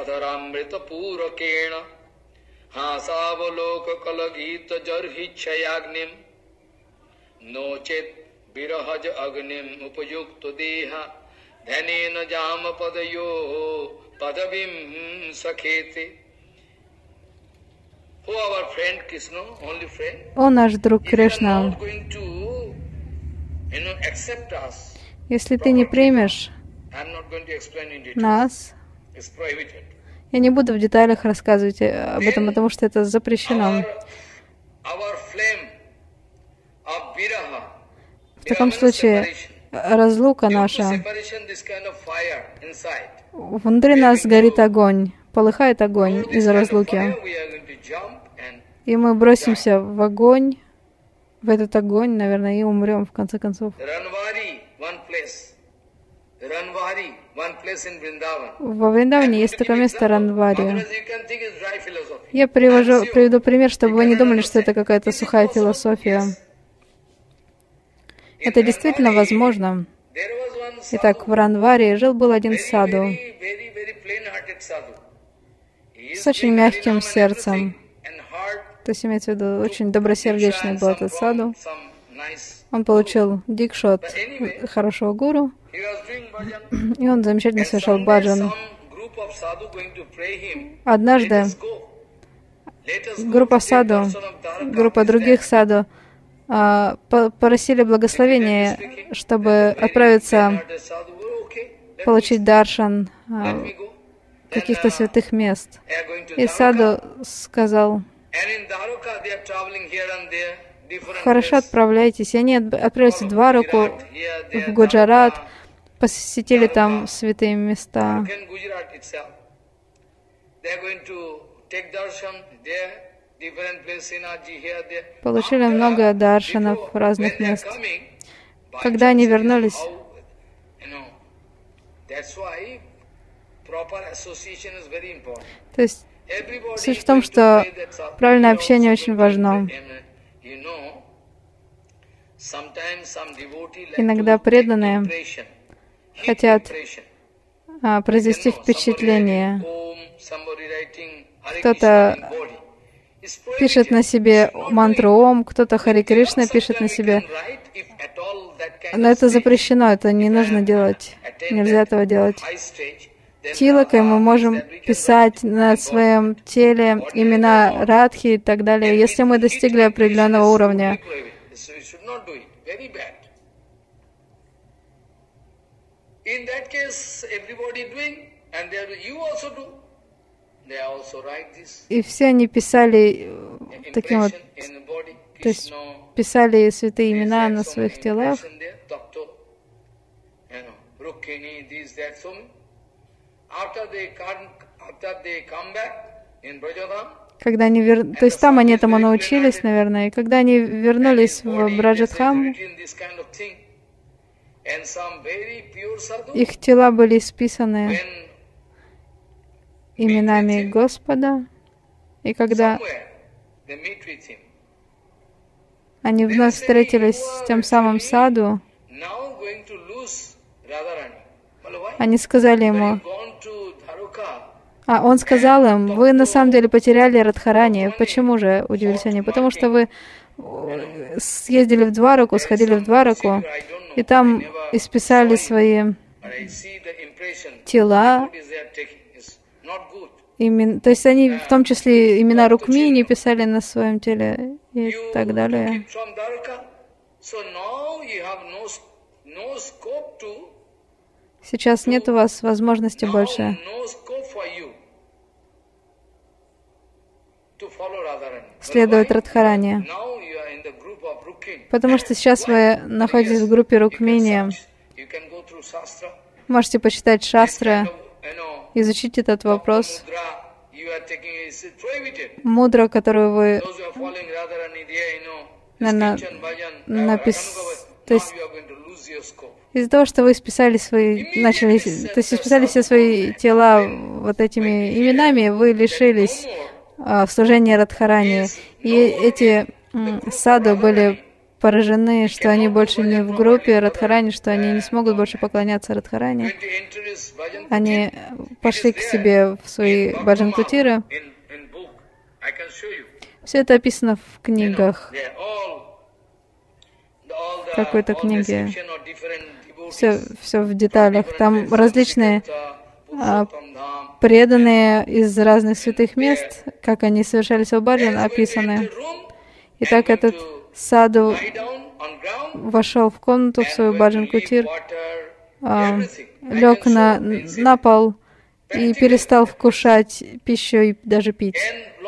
О, наш друг Кришна, если ты не примешь нас, я не буду в деталях рассказывать об этом, потому что это запрещено. В таком случае, разлука наша, внутри нас горит огонь, полыхает огонь из-за разлуки. И мы бросимся в огонь, в этот огонь, наверное, и умрем в конце концов. Во Вриндаване есть такое место Ранвари. Я привожу, приведу пример, чтобы вы не думали, что это какая-то сухая философия. Это действительно возможно. Итак, в Ранваре жил-был один саду с очень мягким сердцем. То есть, имеется в виду, очень добросердечный был этот саду. Он получил дикшу от хорошего гуру, и он замечательно совершал баджан. Однажды группа саду, группа других саду а, просили благословения, чтобы отправиться получить даршан а, каких-то святых мест. И саду сказал: хорошо, отправляйтесь. И они отправились в Двараку, в Гуджарат, посетили там святые места. Получили много даршанов разных мест. Когда они вернулись, то есть суть в том, что правильное общение очень важно. Иногда преданные хотят а, произвести впечатление. Кто-то пишет на себе мантру Ом, кто-то Хари Кришна пишет на себе. Но это запрещено, это не нужно делать. Нельзя этого делать. Тилакой мы можем писать на своем теле имена Радхи и так далее, если мы достигли определенного уровня. И все они писали таким вот, то есть писали святые имена на своих телах. Когда они вер... То есть там они этому научились, наверное, и когда они вернулись в Браджатхам, их тела были исписаны именами Господа, и когда они вновь встретились с тем самым саду, они сказали ему, а он сказал им: вы на самом деле потеряли Радхарани. Почему же, удивились они? Потому что вы съездили в Двараку, сходили в Двараку, и там исписали свои тела. Имен... То есть они в том числе имена Рукмини писали на своем теле и так далее. Сейчас нет у вас возможности больше следовать Радхарани, потому что сейчас вы находитесь в группе Рукмини. Можете почитать шастры, изучить этот вопрос. Мудра, которую вы, наверное, написали, то есть из-за того, что вы списали свои, начали, то есть списали все свои тела вот этими именами, вы лишились а, в служении Радхарани. И эти м, саду были поражены, что они больше не в группе Радхарани, что они не смогут больше поклоняться Радхарани. Они пошли к себе в свои баджан-кутиры. Все это описано в книгах, в какой-то книге. Все, все в деталях. Там различные а, преданные из разных святых мест, как они совершали свой баджан, описаны. Итак, этот саду вошел в комнату, в свою баджан-кутир, а, лег на, на пол и перестал вкушать пищу и даже пить.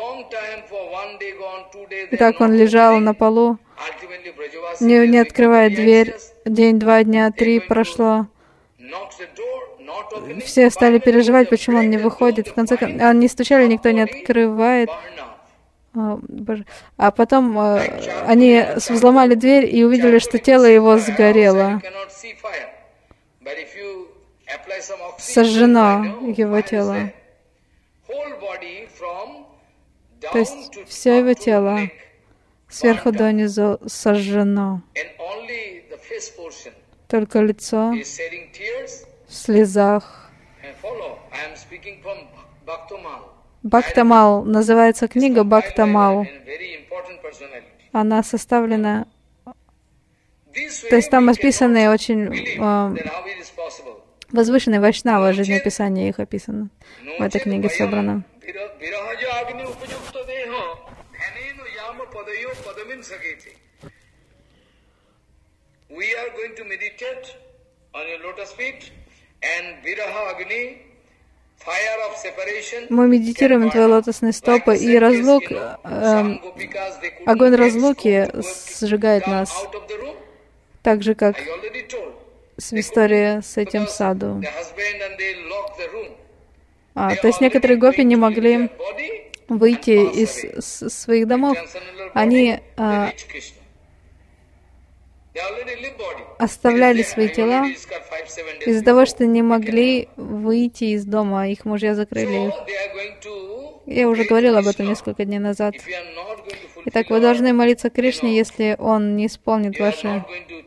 Итак, он лежал на полу, не, не открывая дверь. День, два дня, три прошло. Все стали переживать, почему он не выходит. В конце концов, они стучали, никто не открывает. А, боже. А потом а, они взломали дверь и увидели, что тело его сгорело. Сожжено его тело. То есть все его тело сверху донизу сожжено. Только лицо в слезах. Бхактамал. Называется книга Бхактамал. Она составлена... То есть там описаны очень э, возвышенные вайшнавы, жизнеописание их описано. В этой книге собрано. We are going to meditate on your lotus feet and Viraha Agni, fire of separation. Мы медитируем на твои лотосные стопы, и разлук, э, огонь разлуки сжигает нас, так же, как в истории с этим саду. А, то есть некоторые гопи не могли выйти из с, своих домов. Они а, оставляли свои тела из-за того, что не могли выйти из дома, их мужья закрыли их. Я уже говорила об этом несколько дней назад. Итак, вы должны молиться Кришне, если Он не исполнит ваши...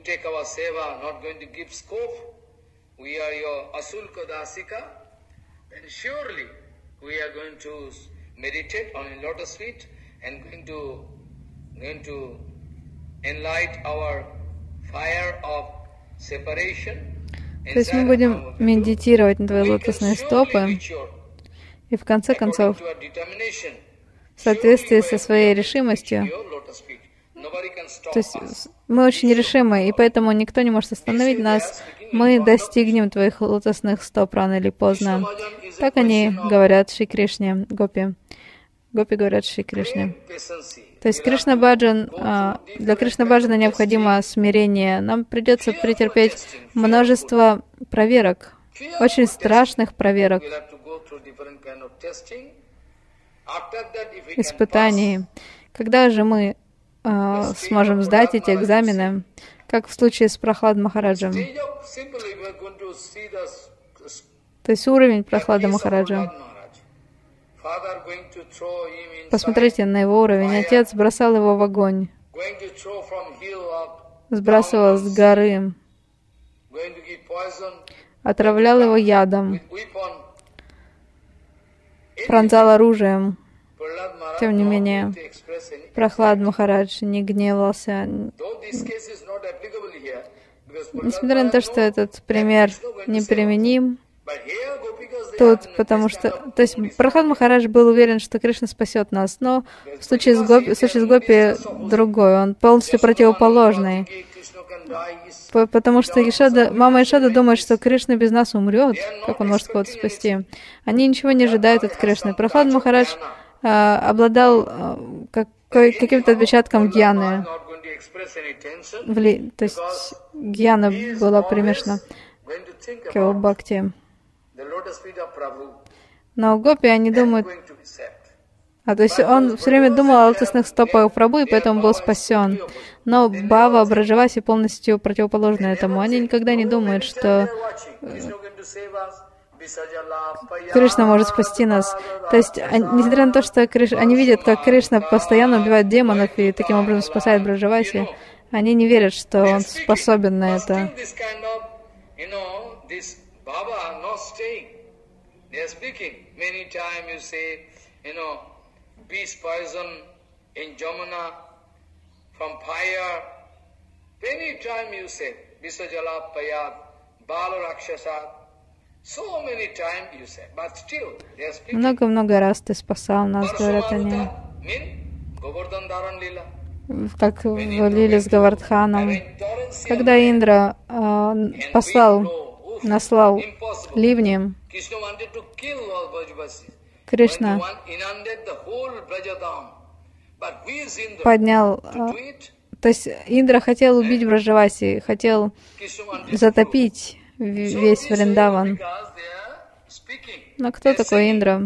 То есть мы будем медитировать на твои лотосные стопы, и в конце концов, в соответствии со своей решимостью, то есть мы очень решимы, и поэтому никто не может остановить нас, мы достигнем твоих лотосных стоп рано или поздно. Так они говорят Шри Кришне, гопи. Гопи говорят Шри Кришне. То есть Кришна Баджан, для Кришна Баджана необходимо смирение. Нам придется претерпеть множество проверок, очень страшных проверок, испытаний. Когда же мы э, сможем сдать эти экзамены, как в случае с Прахлад Махараджем? То есть уровень Прахлада Махараджа. Посмотрите на его уровень. Отец бросал его в огонь, сбрасывал с горы, отравлял его ядом, пронзал оружием. Тем не менее, Прахлад Махарадж не гневался. Несмотря на то, что этот пример неприменим тут, потому что... То есть Прахлад Махарадж был уверен, что Кришна спасет нас, но в случае с Гопи, в случае с Гопи другой, он полностью противоположный. По- Потому что Ишада, мама Ишада думает, что Кришна без нас умрет. Как он может кого-то спасти? Они ничего не ожидают от Кришны. Прохлад Махарадж а, обладал а, какой- каким-то отпечатком гьяны. Вли... То есть гьяна была примешана к его бхакти. Но гопи, они думают... А то есть он все время думал о лотосных стопах Прабху, и поэтому был спасен. Но Бхава, Браджаваси полностью противоположны этому. Они никогда не думают, что Кришна может спасти нас. То есть, они, несмотря на то, что Криш... они видят, как Кришна постоянно убивает демонов и таким образом спасает Браджаваси, они не верят, что он способен на это. Beast poison in Jamuna from fire. Many times you say, Visajala Payad, Bala Rakshasat. So many times you say, but still they are speaking. Много-много раз ты спасал нас, говорят они. Как в Лиле с Говардханом. Когда Индра э, послал, наслал ливни, Кришна поднял, то есть Индра хотел убить Браджаваси, хотел затопить весь Вриндаван. Но кто такой Индра?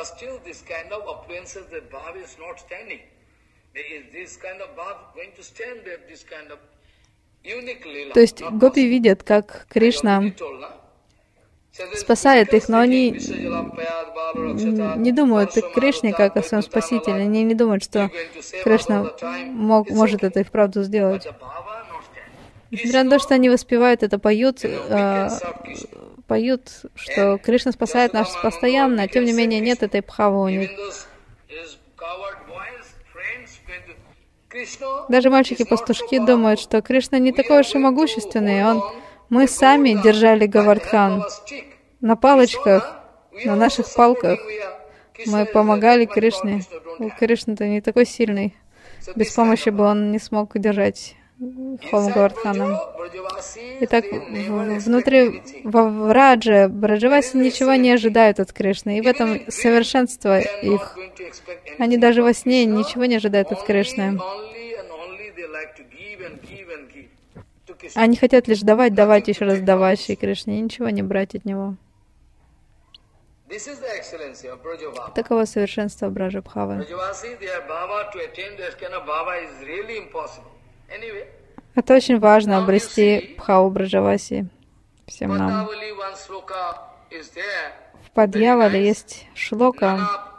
То есть гопи видят, как Кришна спасает их, но они не думают о Кришне как о своем спасителе. Они не думают, что Кришна мог, может это и вправду сделать. Несмотря на то, что они воспевают это, поют, э, поют, что Кришна спасает нас постоянно, тем не менее нет этой бхавы у них. Даже мальчики-пастушки думают, что Кришна не такой уж и могущественный. Он, мы сами держали Говардхан на палочках, на наших палках. Мы помогали Кришне. Кришна-то не такой сильный. Без помощи бы он не смог держать холм Говардхана. Итак, внутри, во Врадже, Браджаваси ничего не ожидают от Кришны. И в этом совершенство их. Они даже во сне ничего не ожидают от Кришны. Они хотят лишь давать, давать, еще раз давать и Кришне, и ничего не брать от него. Таково совершенство Браджабхавы. Это очень важно, обрести Бхаву Браджаваси всем нам. В Падьявале есть шлока.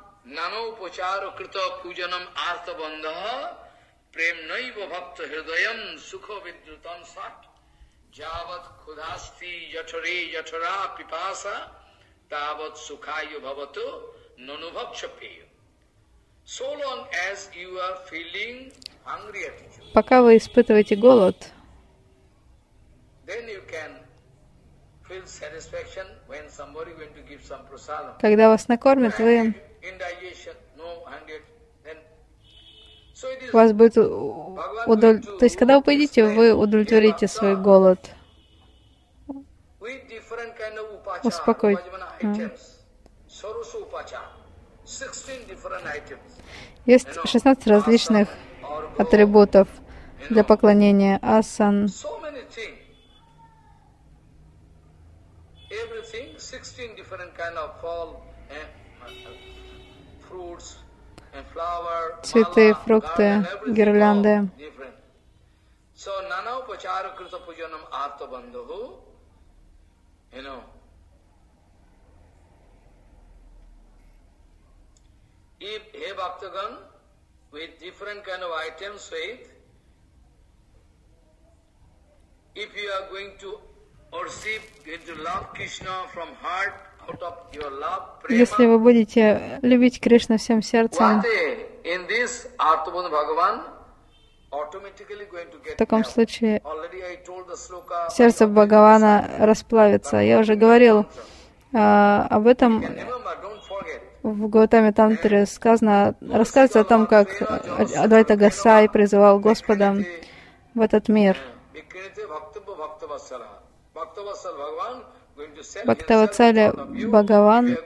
Premnaiva bhakta hridayam sukha vidrutam sat javat khudasti yachare yachara pipasa tavat sukhayu bhavatu nanubhakshapeyo. So long as you are feeling hungry attitude, пока вы испытываете голод, then you can feel satisfaction when somebody going to give some prasadam. Когда вас накормят, вы у вас будет удов... То есть, когда вы поедите, вы удовлетворите свой голод. Успокойтесь. Есть шестнадцать различных атрибутов для поклонения. Асан. Цветы, фрукты, гирлянды. Если вы будете любить Кришну всем сердцем, в таком случае сердце Бхагавана расплавится. Я уже говорил а, об этом в Гаутаме Тантре. Сказано, рассказывается о том, как Адвайта Гасай призывал Господа в этот мир, Бхактаватсаля Бхагаван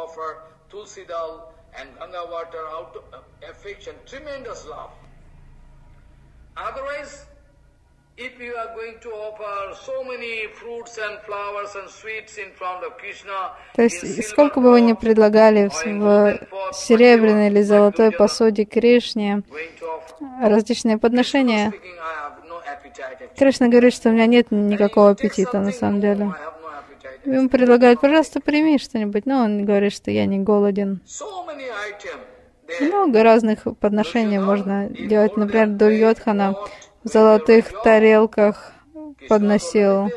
if you are going to offer so many fruits and flowers and sweets in front of Krishna, то есть, сколько бы вы ни предлагали в серебряной или золотой посуде Кришне различные подношения, Кришна говорит, что у меня нет никакого аппетита на самом деле. Ему предлагают, пожалуйста, прими что-нибудь, но он говорит, что я не голоден. Много разных подношений можно делать. Например, Дурьодхана в золотых тарелках подносил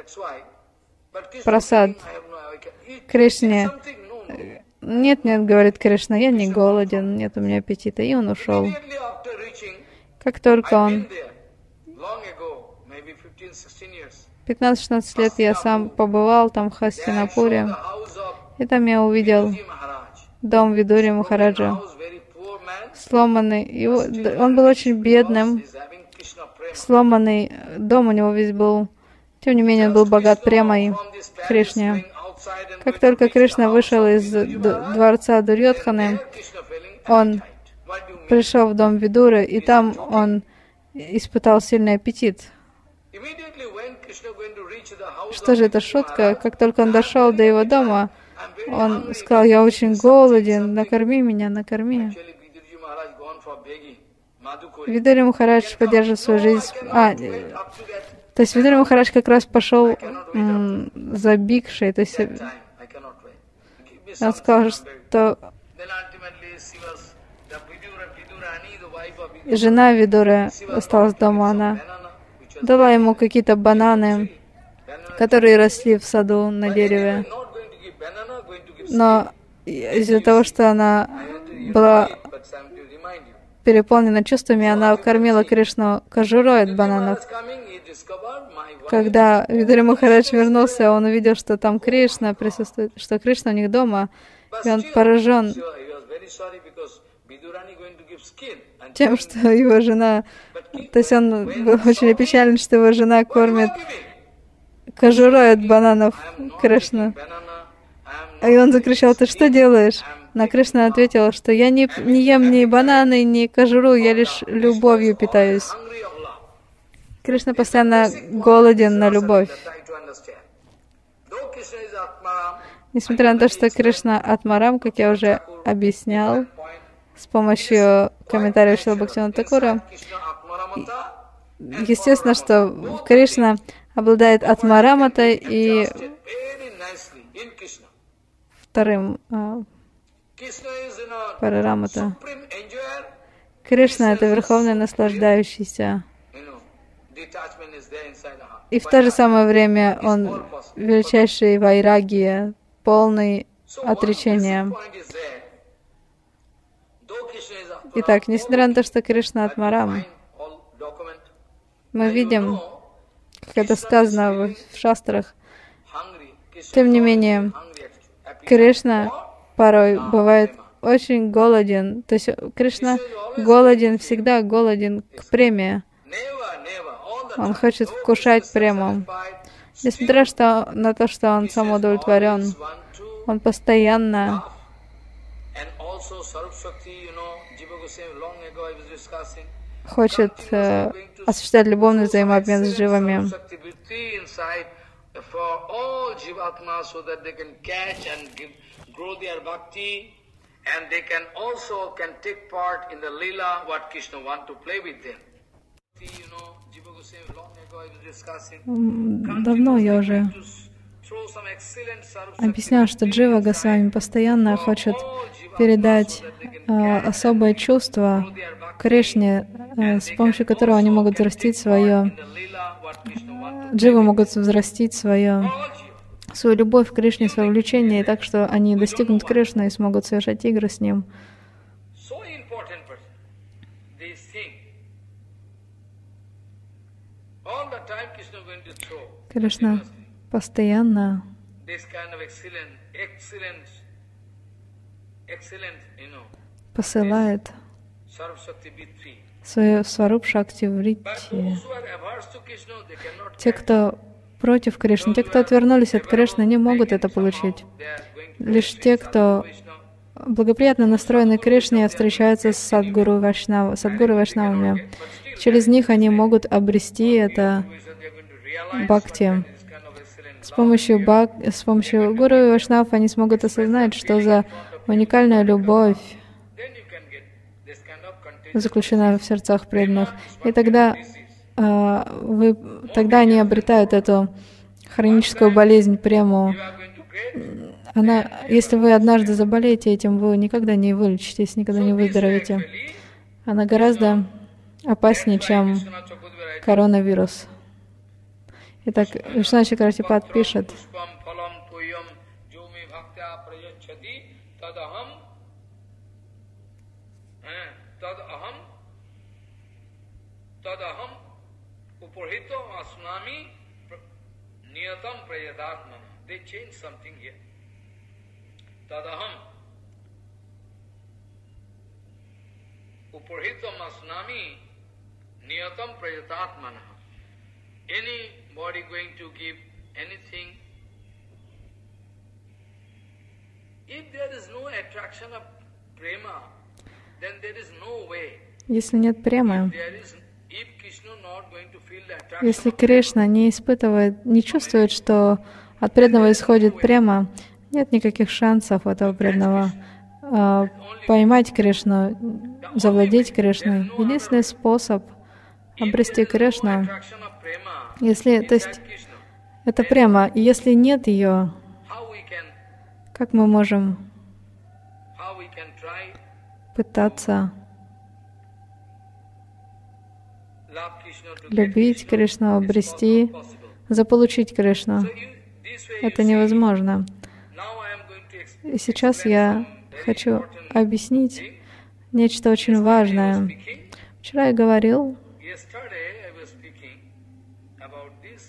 прасад Кришне. Нет, нет, говорит Кришна, я не голоден, нет у меня аппетита. И он ушел. Как только он... пятнадцать-шестнадцать лет я сам побывал там в Хастинапуре, и там я увидел дом Видури Махараджа, сломанный. Его, он был очень бедным, сломанный дом у него весь был. Тем не менее, он был богат премой Кришне. Как только Кришна вышел из дворца Дурьодханы, он пришел в дом Видуры, и там он испытал сильный аппетит. Что же это шутка? Как только он дошел до его дома, он сказал, я очень голоден, накорми меня, накорми. Видури Махарадж поддерживает свою жизнь. А, то есть Видури Махарадж как раз пошел м, за бикшей, то есть он сказал, что жена Видуры осталась дома, она дала ему какие-то бананы, которые росли в саду на дереве. Но из-за того, что она была переполнена чувствами, она кормила Кришну кожурой от бананов. Когда Видури Махарадж вернулся, он увидел, что там Кришна присутствует, что Кришна у них дома, и он поражен тем, что его жена... То есть он был очень опечален, что его жена кормит кожурой от бананов Кришну. И он закричал, ты что делаешь? Но Кришна ответила, что я не, не ем ни бананы, ни кожуру, я лишь любовью питаюсь. Кришна постоянно голоден на любовь. Несмотря на то, что Кришна Атмарам, как я уже объяснял, с помощью комментариев Шрила Бхактивинода Тхакура, естественно, что Кришна обладает Атмараматой и вторым а, Парарамата. Кришна — это верховный наслаждающийся. И в то же самое время он величайший вайрагия, полный отречения. Итак, несмотря на то, что Кришна Атмарам, мы видим, как это сказано в шастрах, тем не менее, Кришна порой бывает очень голоден. То есть Кришна голоден, всегда голоден к преме. Он хочет вкушать прему. Несмотря что, на то, что он самоудовлетворен, он постоянно хочет э, осуществлять любовный взаимообмен с живыми. Давно я уже объяснял, что Джива Госвами постоянно хочет передать э, особое чувство Кришне, э, с помощью которого они могут взрастить свое, Дживы могут взрастить свое, свою любовь к Кришне, свое влечение, и так что они достигнут Кришны и смогут совершать игры с Ним. Кришна постоянно посылает Sarvashakti Vitri. свою Сваруб Шакти But Вритти. those who are averse to Krishna, they cannot Те, get. кто против Кришны, те, кто отвернулись от Кришны, не могут это получить. They are going to Лишь те, кто Krishna. благоприятно настроены к Кришне, встречаются с Садгуру Вайшнава, Садгуру Вайшнавами. Через них они могут обрести это They are going to realize бхакти. this kind of excellent С помощью, бак, с помощью Гуру и Вайшнав они смогут осознать, что за уникальная любовь then you can get this kind of contagious. заключена в сердцах преданных. И тогда, а, вы, тогда они обретают эту хроническую болезнь прему. You are going to get. Она, если вы однажды заболеете этим, вы никогда не вылечитесь, никогда не выздоровеете. Она гораздо опаснее, чем коронавирус. Итак, Вишна Чакратипад пишет: Puspam phalam toyam jomi bhaktya prayachati tadaham eh, tadaham tadaham upurhito asnami niyatam prayadatmana. They change something here. Tadaham upurhitam asnami niyatam prayadatmana. Anybody going to give anything, if there is no attraction of prema, then there is no way. если нет премы, There is, if Krishna not going to feel the attraction, если Кришна не испытывает, не чувствует, что от преданного исходит према, нет никаких шансов у этого преданного а, поймать Кришну, завладеть Кришной. Единственный способ обрести Кришну, attraction of prema, если, то есть, Krishna, это према, и если нет ее, how we can, как мы можем how we can try пытаться love Krishna to get любить Кришну, обрести, possible. заполучить Кришну? So you, this way you Это see, невозможно. now I am going to explain И сейчас я хочу объяснить нечто очень важное. speaking. Вчера я говорил, Yesterday I was speaking about this,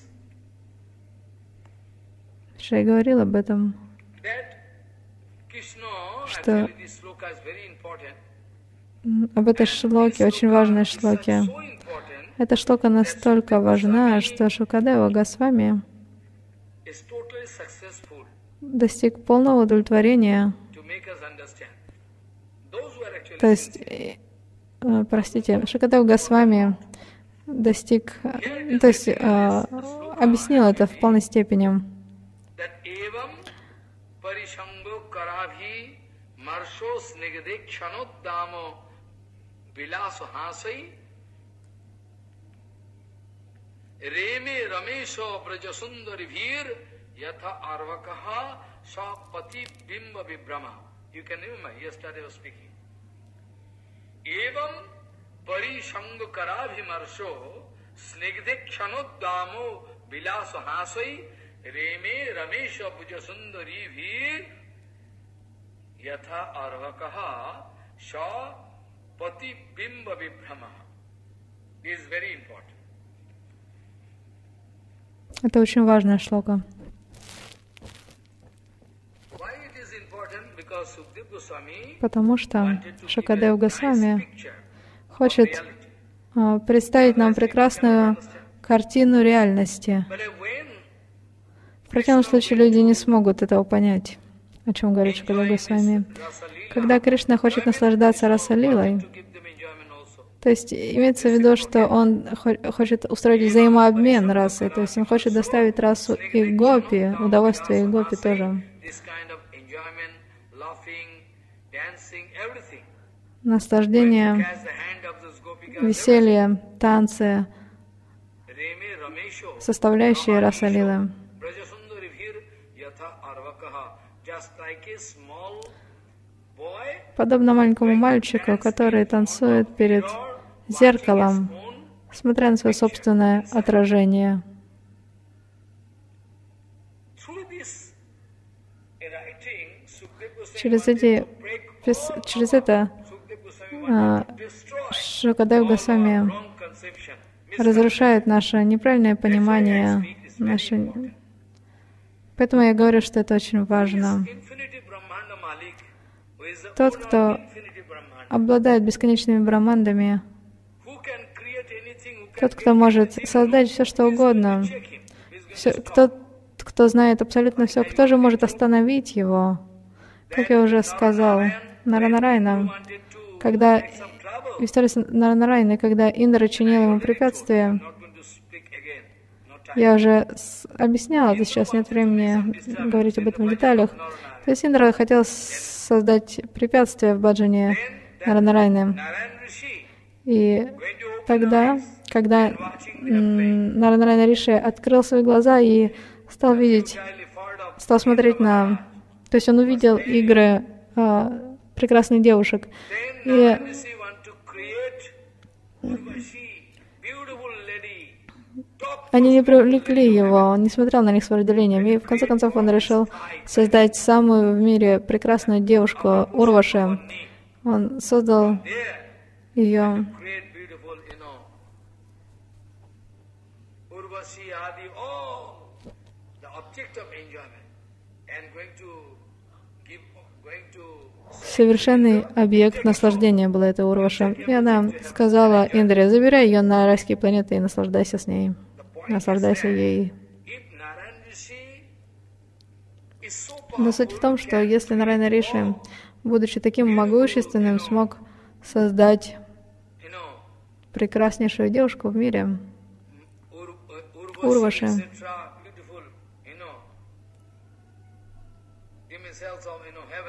вчера я говорил об этом, that Krishna, Что- actually this sloka is very important. м, об этой шлоке, очень важной This is шлоке. so important, Эта шлока настолько важна, что Шукадева Госвами is totally successful достиг полного удовлетворения. to make us understand. Those who are actually То есть, э, э, простите, Шукадева Госвами достиг, э, то есть э, объяснил это в полной степени. that evam parishango karabhi marsho snigde kshanodamo vilaso hasai reme ramesho brajasundari bhir yatha arvakaha sapati bimba vibrama. You can remember, yesterday I was speaking. Evam parishango karabhi marsho snigde kshanodamo vilaso hasai Reme Ramesha Bhuja Sundari Vir Yatha Arvakaha Sha Pati Bimba Vibhrama. This is very important. Это очень важная шлока. Why it is important? Because Sukdev Goswami Потому что wanted to give Шукадев a nice Госвами picture of хочет reality. а, представить нам прекрасную картину реальности. But when В противном случае люди не смогут этого понять, о чем говорит Шукадев Госвами. Rasa Leela, Когда Кришна хочет наслаждаться расалилой, to give them enjoyment also. то есть имеется в виду, что он хо- хочет устроить взаимообмен расой, то есть он хочет доставить расу и гопи, удовольствие и гопи тоже. This kind of enjoyment, laughing, dancing, everything. Наслаждение, Catch the hand of this gopika, веселье, танцы, Reme Ramesho, составляющие расалилы. Brajasundari Vir Yatha Arvakaha. Just like a small boy, Подобно маленькому мальчику, который танцует перед зеркалом, смотря на свое собственное отражение. through this writing, Sukdev Goswami Через wanted эти, to break пис- all через это Sukdev Goswami а, wanted to destroy Шукадев all Госвами our wrong conception. разрушает наше неправильное понимание, наше... Поэтому я говорю, что это очень важно. Infinity Brahmanda Malik, who is the Тот, owner of кто infinity Brahman, обладает бесконечными брамандами, who can create anything, who can тот, кто make может anything, создать все, что угодно, check him. He's going все, to stop. кто, кто знает абсолютно все, кто же может остановить его? Как я уже сказал, Наранарайна, когда в истории с Наранарайной, когда Индра чинил ему препятствия, I'm not going to speak again. No time. я уже с- объясняла, это сейчас нет времени говорить об этом в деталях. То есть Индра хотел создать препятствие в баджане Наранарайны. Narayan Rishi И going to open тогда, eyes когда and watching the play. м, Наранарайна Риши открыл свои глаза и стал видеть, Entirely fired up. стал смотреть на... То есть он увидел игры а, прекрасных девушек. Then И Narayan Rishi want to create Urvashi, beautiful lady, top они не привлекли его, он не смотрел на них с вожделением. И в конце концов он решил создать самую в мире прекрасную девушку Урваши. Он создал there. ее. Great, beautiful, you know, Urvashi, Adi, all the object of enjoyment, and going to give, going to Совершенный объект наслаждения была эта Урваша. И она сказала Индре: забирай ее на райские планеты и наслаждайся с ней. Наслаждайся ей. if Narayan Rishi is so Но суть в том, что если Нарайна Риши, будучи таким могущественным, смог создать you know, прекраснейшую девушку в мире, Ur, uh, Urvashi. Urvashi, et cetera, beautiful, you know, dimensions of, you know, heaven,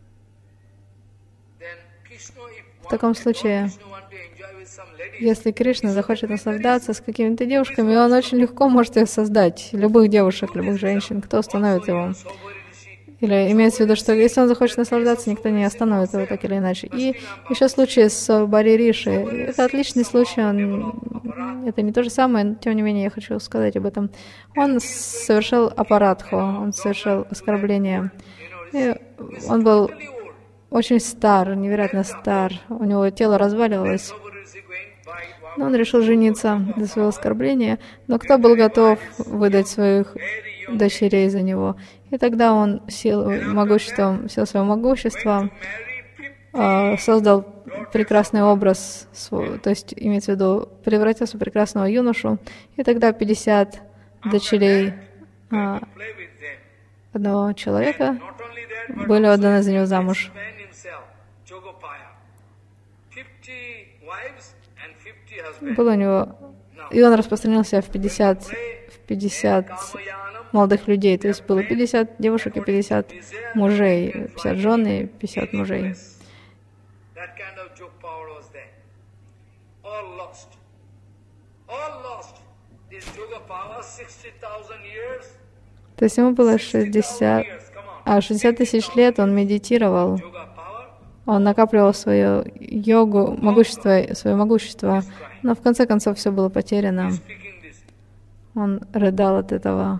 then Krishna, if в таком want- случае, Krishna want to enjoy with some lady, если Кришна захочет наслаждаться с какими-то девушками, он очень легко может их создать. Любых девушек, любых женщин. Кто остановит его? Sobari Rishi, Или имеется в виду, что если он захочет наслаждаться, никто не остановит его так или иначе. И еще случай с Бари Риши. Это отличный случай. Он... Это не то же самое, но тем не менее я хочу сказать об этом. Он совершил аппаратху, он совершил оскорбление. И он был очень стар, невероятно стар. У него тело разваливалось. Sobari Rishi going by, Но он решил жениться для своего оскорбления. Но кто был готов выдать своих дочерей за него? И тогда он силой, могуществом, силой своего могущества marry fifty а, создал прекрасный образ, свой, то есть, имеется в виду, превратился в прекрасного юношу. И тогда пятьдесят дочерей а, play with them. одного человека Not only that, but были отданы за него замуж. man himself, Jogapaya, fifty wives and fifty husbands. Было у него, и он распространился в пятьдесят, в пятьдесят Kamayanam, молодых людей. То есть было пятьдесят девушек и пятьдесят мужей, пятьдесят жен и пятьдесят мужей. that kind of joke power was there. All lost. All lost. This yoga power, sixty thousand years. То есть ему было шестьдесят, Years, come on. а шестьдесят тысяч лет он медитировал, Yoga power, он накапливал свою йогу, могущество, свое могущество, но в конце концов все было потеряно. speaking this. Он рыдал от этого.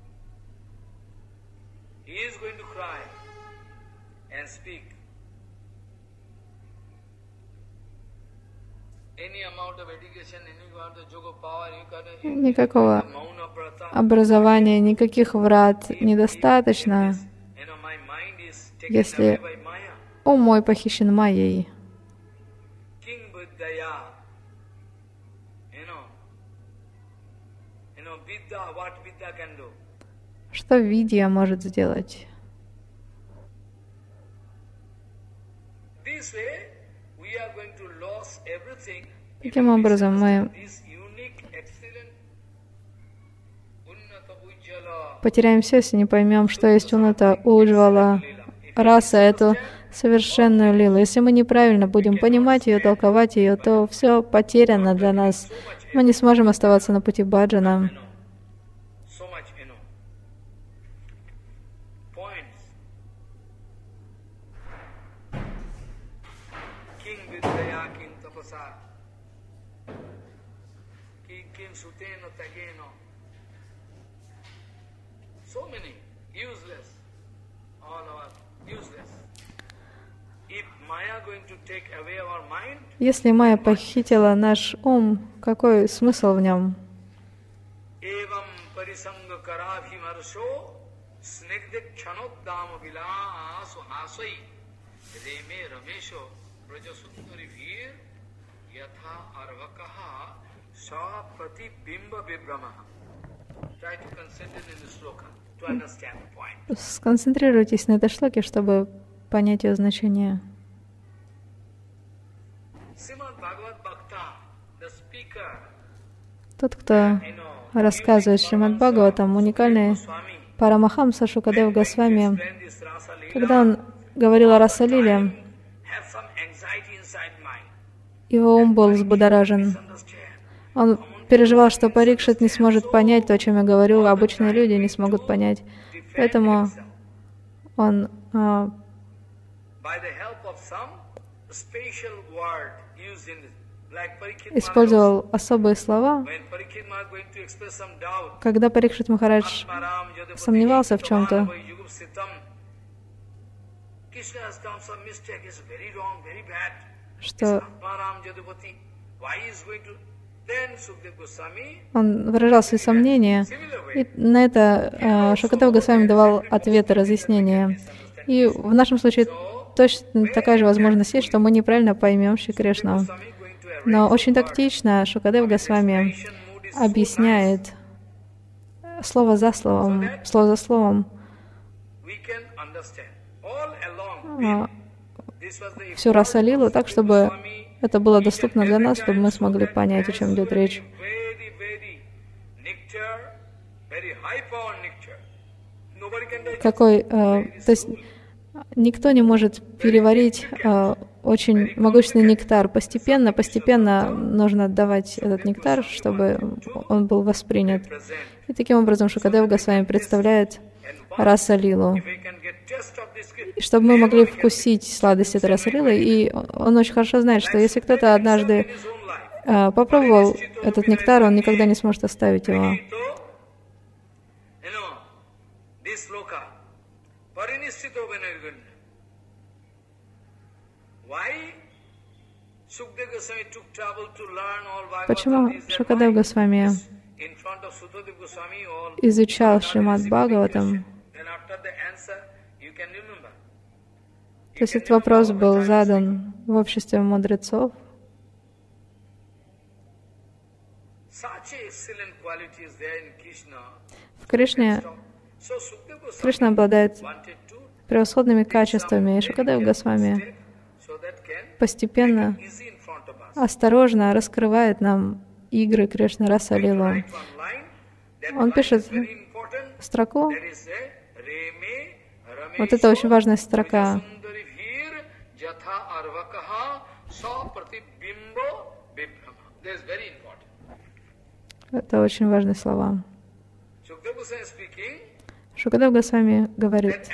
He is going to cry and speak. Any amount of education, any amount of yoga power, you can Никакого Mauna Brata. образования, никаких врат недостаточно, You know, my mind is taken если away by Maya. ум мой похищен Майей. King Buddhaya. You know, you know, Vidya, what Vidya can do. Что Видья может сделать? This way, we are going to lose everything. Таким образом, мы This unique, excellent, Unnata Ujjala. потеряем все, если не поймем, что есть Уната Уджвала, раса, эту совершенную лилу. Если мы неправильно будем понимать ее, толковать ее, то все потеряно для нас. Мы не сможем оставаться на пути баджана. So much, you know, points. King Vidya, King Tapasa, King King Suteno Tageno. So many useless, all are useless. If Maya going to take away our mind, Если Майя похитила наш ум, какой смысл в нем? evam parisanga karabhimarsho snigdik chanodama vilasu hasai Reme Ramesho Brajasundari Vir Yatha Arvakaha Sa Pratibimba Vibramaha. Try to concentrate in the sloka to understand the point. Сконцентрируйтесь на этой шлоке, чтобы понять ее значение. Тот, кто рассказывает Шримад Бхагаватам, уникальный Парамахамса Шукадев Госвами, когда он говорил о Расалиле, его ум был взбудоражен. Он переживал, что Парикшит не сможет понять то, о чем я говорю, обычные люди не смогут понять. Поэтому он а, использовал особые слова. Когда Парикшит Махарадж сомневался в чем-то, что он выражал свои сомнения, и на это uh, Шукадев Госвами давал ответы, разъяснения. И в нашем случае точно такая же возможность есть, что мы неправильно поймем Шри Кришну. Но очень тактично Шукадев Госвами объясняет слово за словом, слово за словом uh, всю Расалилу, так, чтобы это было доступно для нас, чтобы мы смогли понять, о чем идет речь. Какой, э, то есть никто не может переварить э, очень могущественный нектар. Постепенно, постепенно нужно отдавать этот нектар, чтобы он был воспринят. И таким образом Шукадев Госвами представляет Расалилу, чтобы мы могли вкусить сладость этой Расалилы. И он очень хорошо знает, что если кто-то однажды э, попробовал этот нектар, он никогда не сможет оставить его. Почему Шукадев Госвами изучал Шримад Бхагаватам? То есть этот вопрос был задан в обществе мудрецов. В Кришне Кришна обладает превосходными качествами, и Шукадев Госвами постепенно, осторожно раскрывает нам игры Кришны Расалилу. Он пишет строку, вот это очень важная строка. Это очень важные слова. Шукадев Госвами говорит,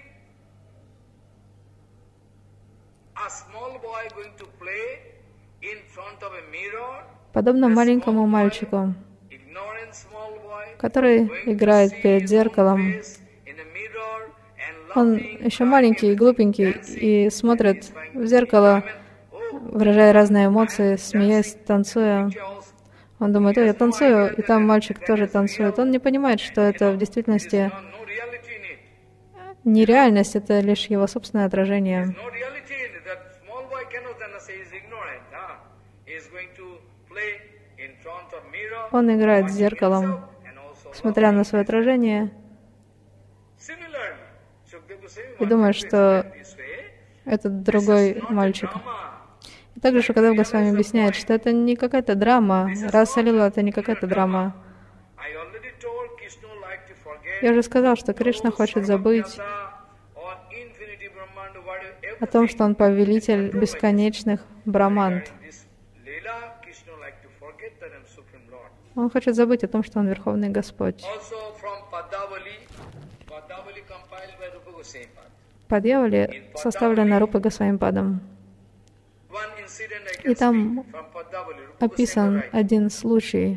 подобно маленькому мальчику, который играет перед зеркалом. Он еще маленький, глупенький, и смотрит в зеркало, выражая разные эмоции, смеясь, танцуя. Он думает, ой, я танцую, и там мальчик тоже танцует. Он не понимает, что это в действительности не реальность, это лишь его собственное отражение. Он играет с зеркалом, смотря на свое отражение, и думает, что это другой мальчик. И также Шукадев Госвами объясняет, что это не какая-то драма. Расалила — это не какая-то драма. Я уже сказал, что Кришна хочет забыть о том, что Он повелитель бесконечных браманд. Он хочет забыть о том, что Он Верховный Господь. Падьявали составлена Рупой Госвамипадом. И там описан один случай.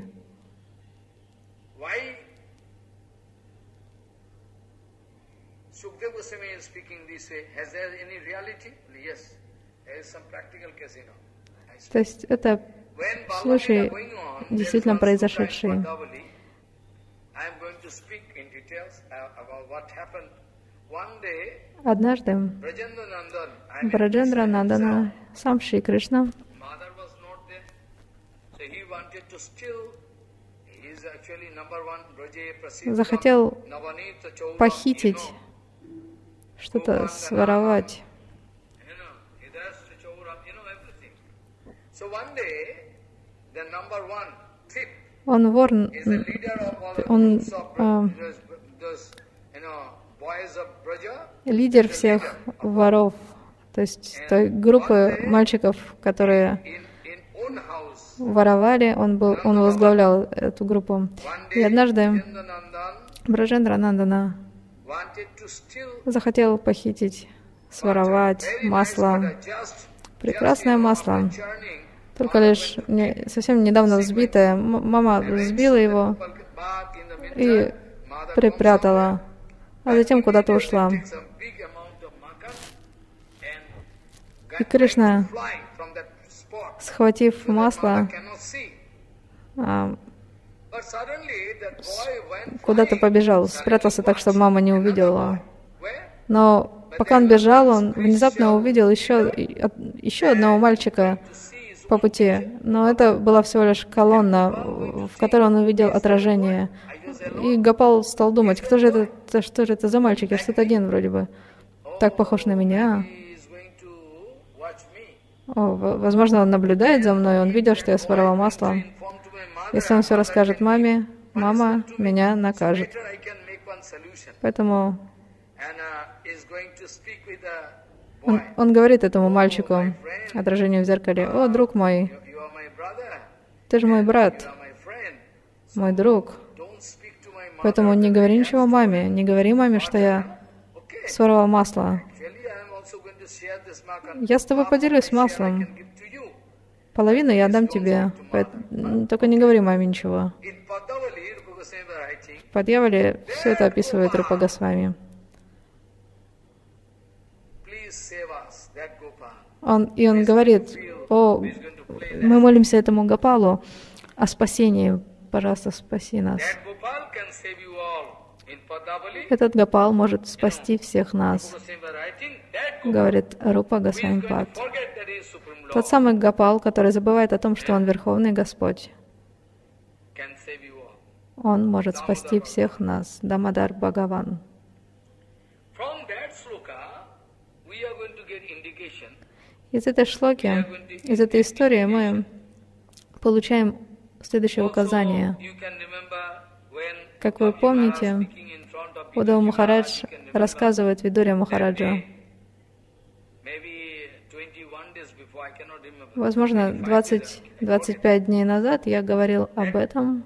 То есть это случай, действительно произошедший. Однажды Браджендра Нандана, сам Шри Кришна, Mother was not there. So he wanted to steal. He is actually number one, Braje Prasida, захотел Navanita Chaura, похитить, you know, что-то своровать. you know, he does to Chaura, you know, everything. So one day, the number one thief Он вор, is the leader of all the он groups of а, those, those, you know, boys of Braja. лидер всех воров, то есть той группы мальчиков, которые In, in own house, воровали, он был, он возглавлял эту группу. one И day, однажды Chandanandan Браджендра Нандана wanted to steal захотел похитить, своровать very nice масло, butter, just, прекрасное just, you know, масло, after churning, только лишь не- совсем недавно взбитое. М- Мама взбила его back in the и winter, mother comes припрятала, а затем куда-то ушла. takes a big amount of makan and И got Кришна, fly from that spot. схватив масло, Mother cannot see. а, But suddenly that boy went куда-то flying. побежал, спрятался так, чтобы мама не увидела. Where? Но пока он бежал, он внезапно увидел еще, и- от- еще одного мальчика по пути. Но это была всего лишь колонна, в которой он увидел отражение. И Гопал стал думать, кто же это, что же это за мальчик? Я что-то один вроде бы. Так похож на меня. He is going to watch me. О, в- возможно, он наблюдает за мной, он видел, что я своровал масло. Inform to my mother. Если он все расскажет маме, мама меня накажет. Later I can make one solution. Поэтому And uh, is going to speak with the он, boy. он говорит этому мальчику, отражению в зеркале, «О, друг мой, You, you are my brother. ты же мой брат, You are my friend. мой друг, Don't speak to my mother. поэтому не говори ничего маме, не говори маме, что я Okay. своровал масло. Actually, I am also going to share this makan. Я с тобой поделюсь маслом. I can give to you. Половину я отдам тебе, поэт- только не говори маме ничего». In Padavali, Rupa Goswami writing, В Подьяволе все это описывает Рупа Госвами. please save us, that Gopal. Он, и он говорит, «О, мы молимся этому Гопалу о спасении, пожалуйста, спаси нас». That Gopal can save you all. In Padavali, Этот Гопал может спасти всех нас, Rupa Goswami writing, that Gopal говорит Рупа who is Госвами going to Пад. forget that he is Supreme Тот Lord самый Гопал, который забывает о том, что он Верховный Господь. can save you all. Он может спасти всех нас. Дамодар Бхагаван. From that sloka, we are going to get indication. Из этой шлоки, из этой истории мы получаем следующее указание. You can remember when Как вы помните, speaking in front of Удава Vidushi Махарадж Maharaj, you can remember рассказывает Видуре Махараджу. maybe twenty-one days before, I cannot remember. Возможно, двадцать-двадцать пять дней назад я говорил об этом.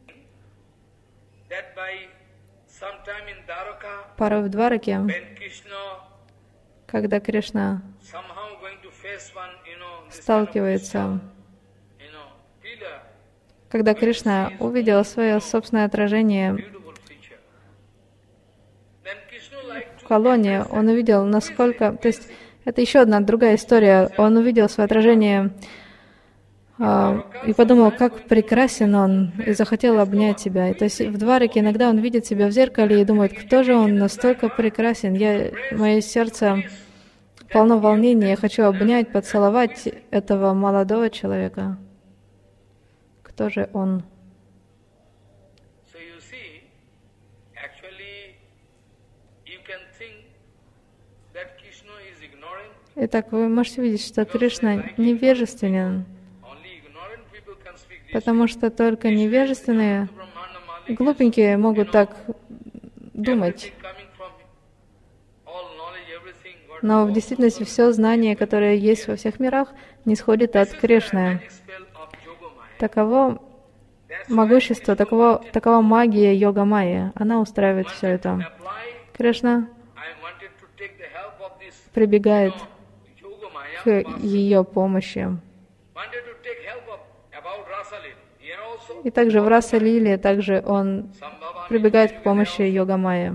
That by sometime in Dwaraka, Порой в Двараке, when Krishna когда Кришна somehow going to face one, you know, this kind of, сталкивается, you know, pillar, когда Кришна увидел свое собственное отражение beautiful feature. Then Krishna like в to колонне, он увидел, насколько... То есть это еще одна другая история. Он увидел свое отражение а, и подумал, как прекрасен он, и захотел обнять себя. И, то есть в Двараке иногда он видит себя в зеркале и думает, кто же он настолько прекрасен. Я, мое сердце полно волнения, я хочу обнять, поцеловать этого молодого человека. Кто же он? So you see, actually, you can think that Krishna is ignorant. Итак, вы можете видеть, что Кришна невежественен, Only ignorant people can speak this. потому что только невежественные, Brahmana Malik, глупенькие могут так думать. everything coming from him. All knowledge, everything. What Но в действительности все знание, которое есть во всех мирах, не сходит от Кришны. magic spell of Yogamaya. Таково могущество, таково, такова магия йога майя. Она устраивает все это. Apply. Кришна I wanted to take the help of this прибегает Yogamaya. к ее помощи. Wanted to take help of about Rasalila. Here also, И также в Раса Лиле также он Sambhava, прибегает к помощи йога майя.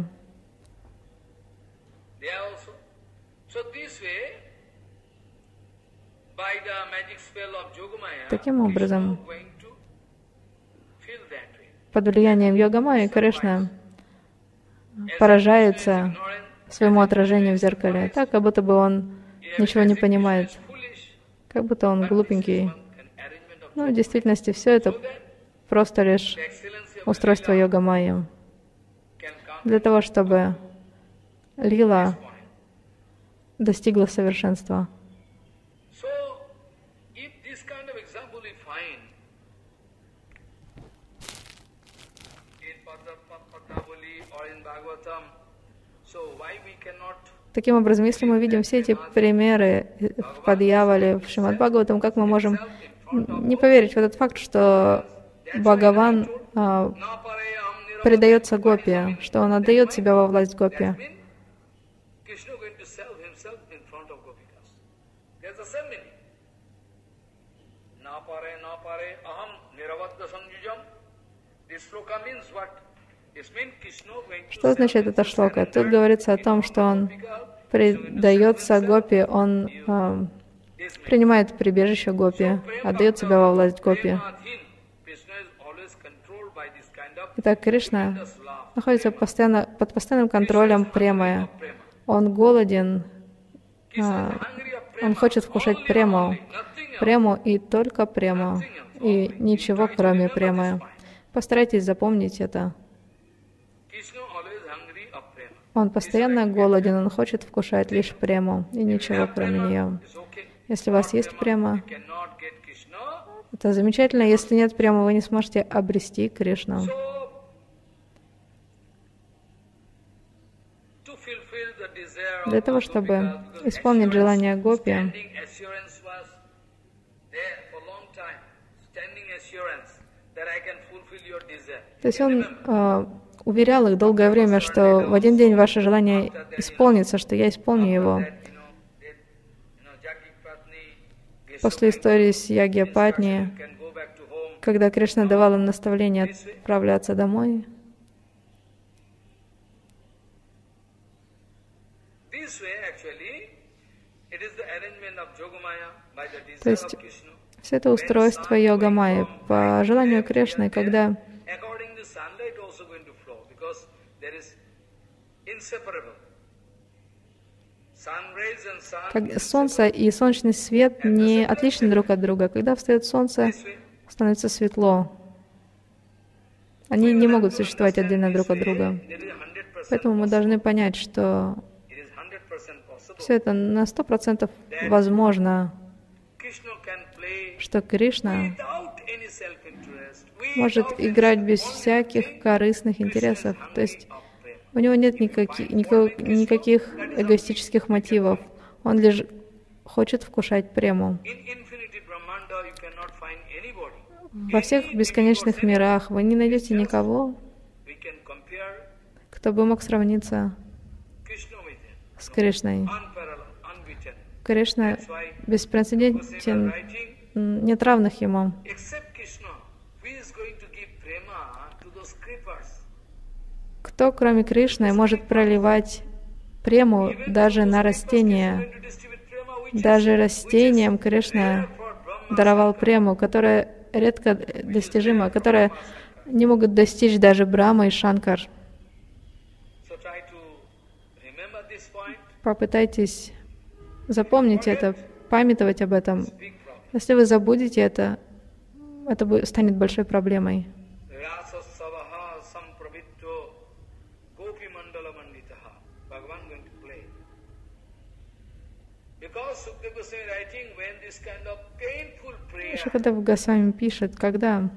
they also. So this way, by the magic spell of Yogamaya, Таким образом, Krishna going to feel that way. под влиянием йога майи Кришна поражается Ignorant, своему отражению в зеркале, так, как будто бы он ничего не понимает, как будто он глупенький. Но в действительности все это просто лишь устройство йога-майя. Для того, чтобы лила достигла совершенства. Таким образом, если мы видим все эти примеры в Падьявале, в Шримад Бхагаватам, как мы можем не поверить в этот факт, что Бхагаван а, предается гопи, что он отдает себя во власть гопи? Что означает эта шлока? Тут говорится о том, что он предается гопи, он э, принимает прибежище гопи, отдает себя во власть гопи. Итак, Кришна находится постоянно, под постоянным контролем премы. Он голоден, э, он хочет вкушать прему, прему и только прему, и ничего кроме премы. Постарайтесь запомнить это. Он постоянно голоден, он хочет вкушать лишь прему и ничего кроме нее. Если у вас есть према, это замечательно. Если нет према, вы не сможете обрести Кришну. Для того, чтобы исполнить желание гопи, то есть он э, уверял их долгое время, что в один день ваше желание исполнится, что я исполню его. После истории с Ягья-Патни, когда Кришна давал им наставление отправляться домой, то есть все это устройство йога-майи по желанию Кришны, когда как солнце и солнечный свет не отличны друг от друга. Когда встает солнце, становится светло. Они не могут существовать отдельно друг от друга. Поэтому мы должны понять, что все это на сто процентов возможно, что Кришна может играть без всяких корыстных интересов. То есть у него нет никаких, никаких эгоистических мотивов. Он лишь хочет вкушать прему. Во всех бесконечных мирах вы не найдете никого, кто бы мог сравниться с Кришной. Кришна беспрецедентен, нет равных ему. Кто, кроме Кришны, может проливать прему даже на растения? Даже растениям Кришна даровал прему, которая редко достижима, которая не могут достичь даже Брахма и Шанкар. Попытайтесь запомнить это, памятовать об этом. Если вы забудете это, это станет большой проблемой. Шукадев Госвами пишет, когда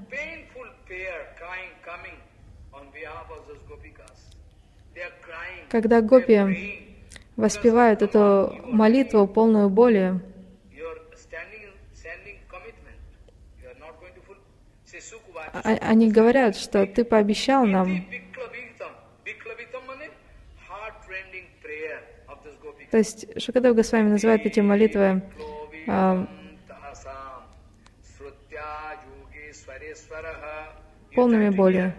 когда гопи воспевают эту молитву, полную боли, они говорят, что ты пообещал нам. То есть Шукадев Госвами называет эти молитвы а, полными боли.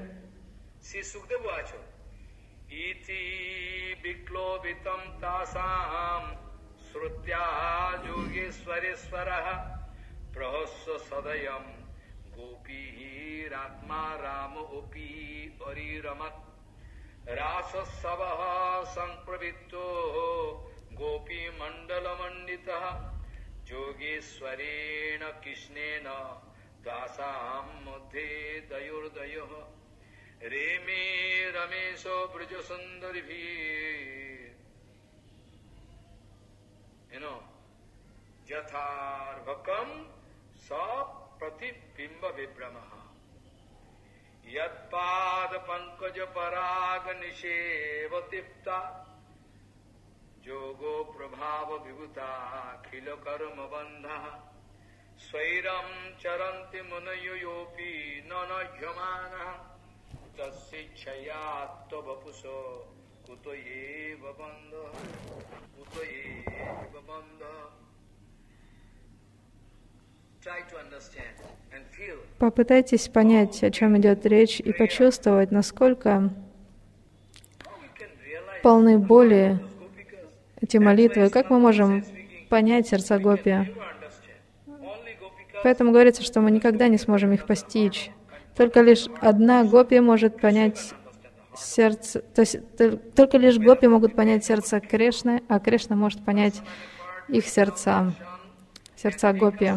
Rasa Savaha Sanpravitto Gopi Mandala Pandita Yogeshwarena Krishnena Dasam Madhe Dayordayoh Reme Ramesho Brajasundari Bhir. You know, Jathar Bhakam Sa Pratibimba Vibramaha Yatpad Pankaja Paraga Nishevatipta Yogo Prabhava Vibhuta Khila Karma Bandha Swairam Charanti Munayo Yopi Nana Yamana Tasya Vapuso Kutoye Babanda Kutoye Babanda. Try to understand and feel. Попытайтесь понять, о чем идет речь, и почувствовать, насколько полны боли эти молитвы. Как мы можем понять сердца гопи? Поэтому говорится, что мы никогда не сможем их постичь. Только лишь одна гопи может понять сердце, то есть только лишь гопи могут понять сердце Кришны, а Кришна может понять их сердца, сердца гопи.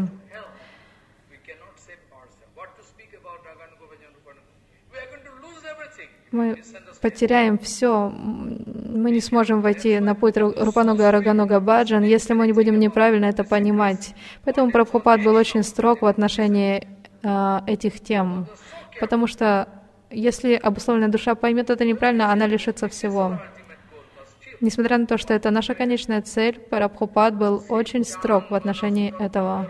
Мы потеряем все, мы не сможем войти на путь Рупануга Рагануга Баджан, если мы не будем неправильно это понимать. Поэтому Прабхупад был очень строг в отношении э, этих тем, потому что если обусловленная душа поймет это неправильно, она лишится всего. Несмотря на то, что это наша конечная цель, Прабхупад был очень строг в отношении этого.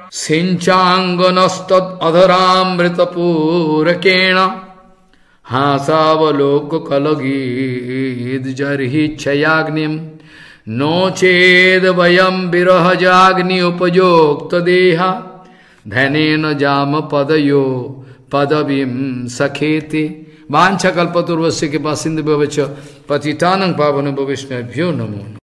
Hasavaloka kalagid jarhi chayagnim no ched vayam virahajagni upajokta deha dhanena jama padayo padavim sakheti vancha kalpaturvasya ke pasindu bhavacha patitanang pavana bhavishna bhyo namo.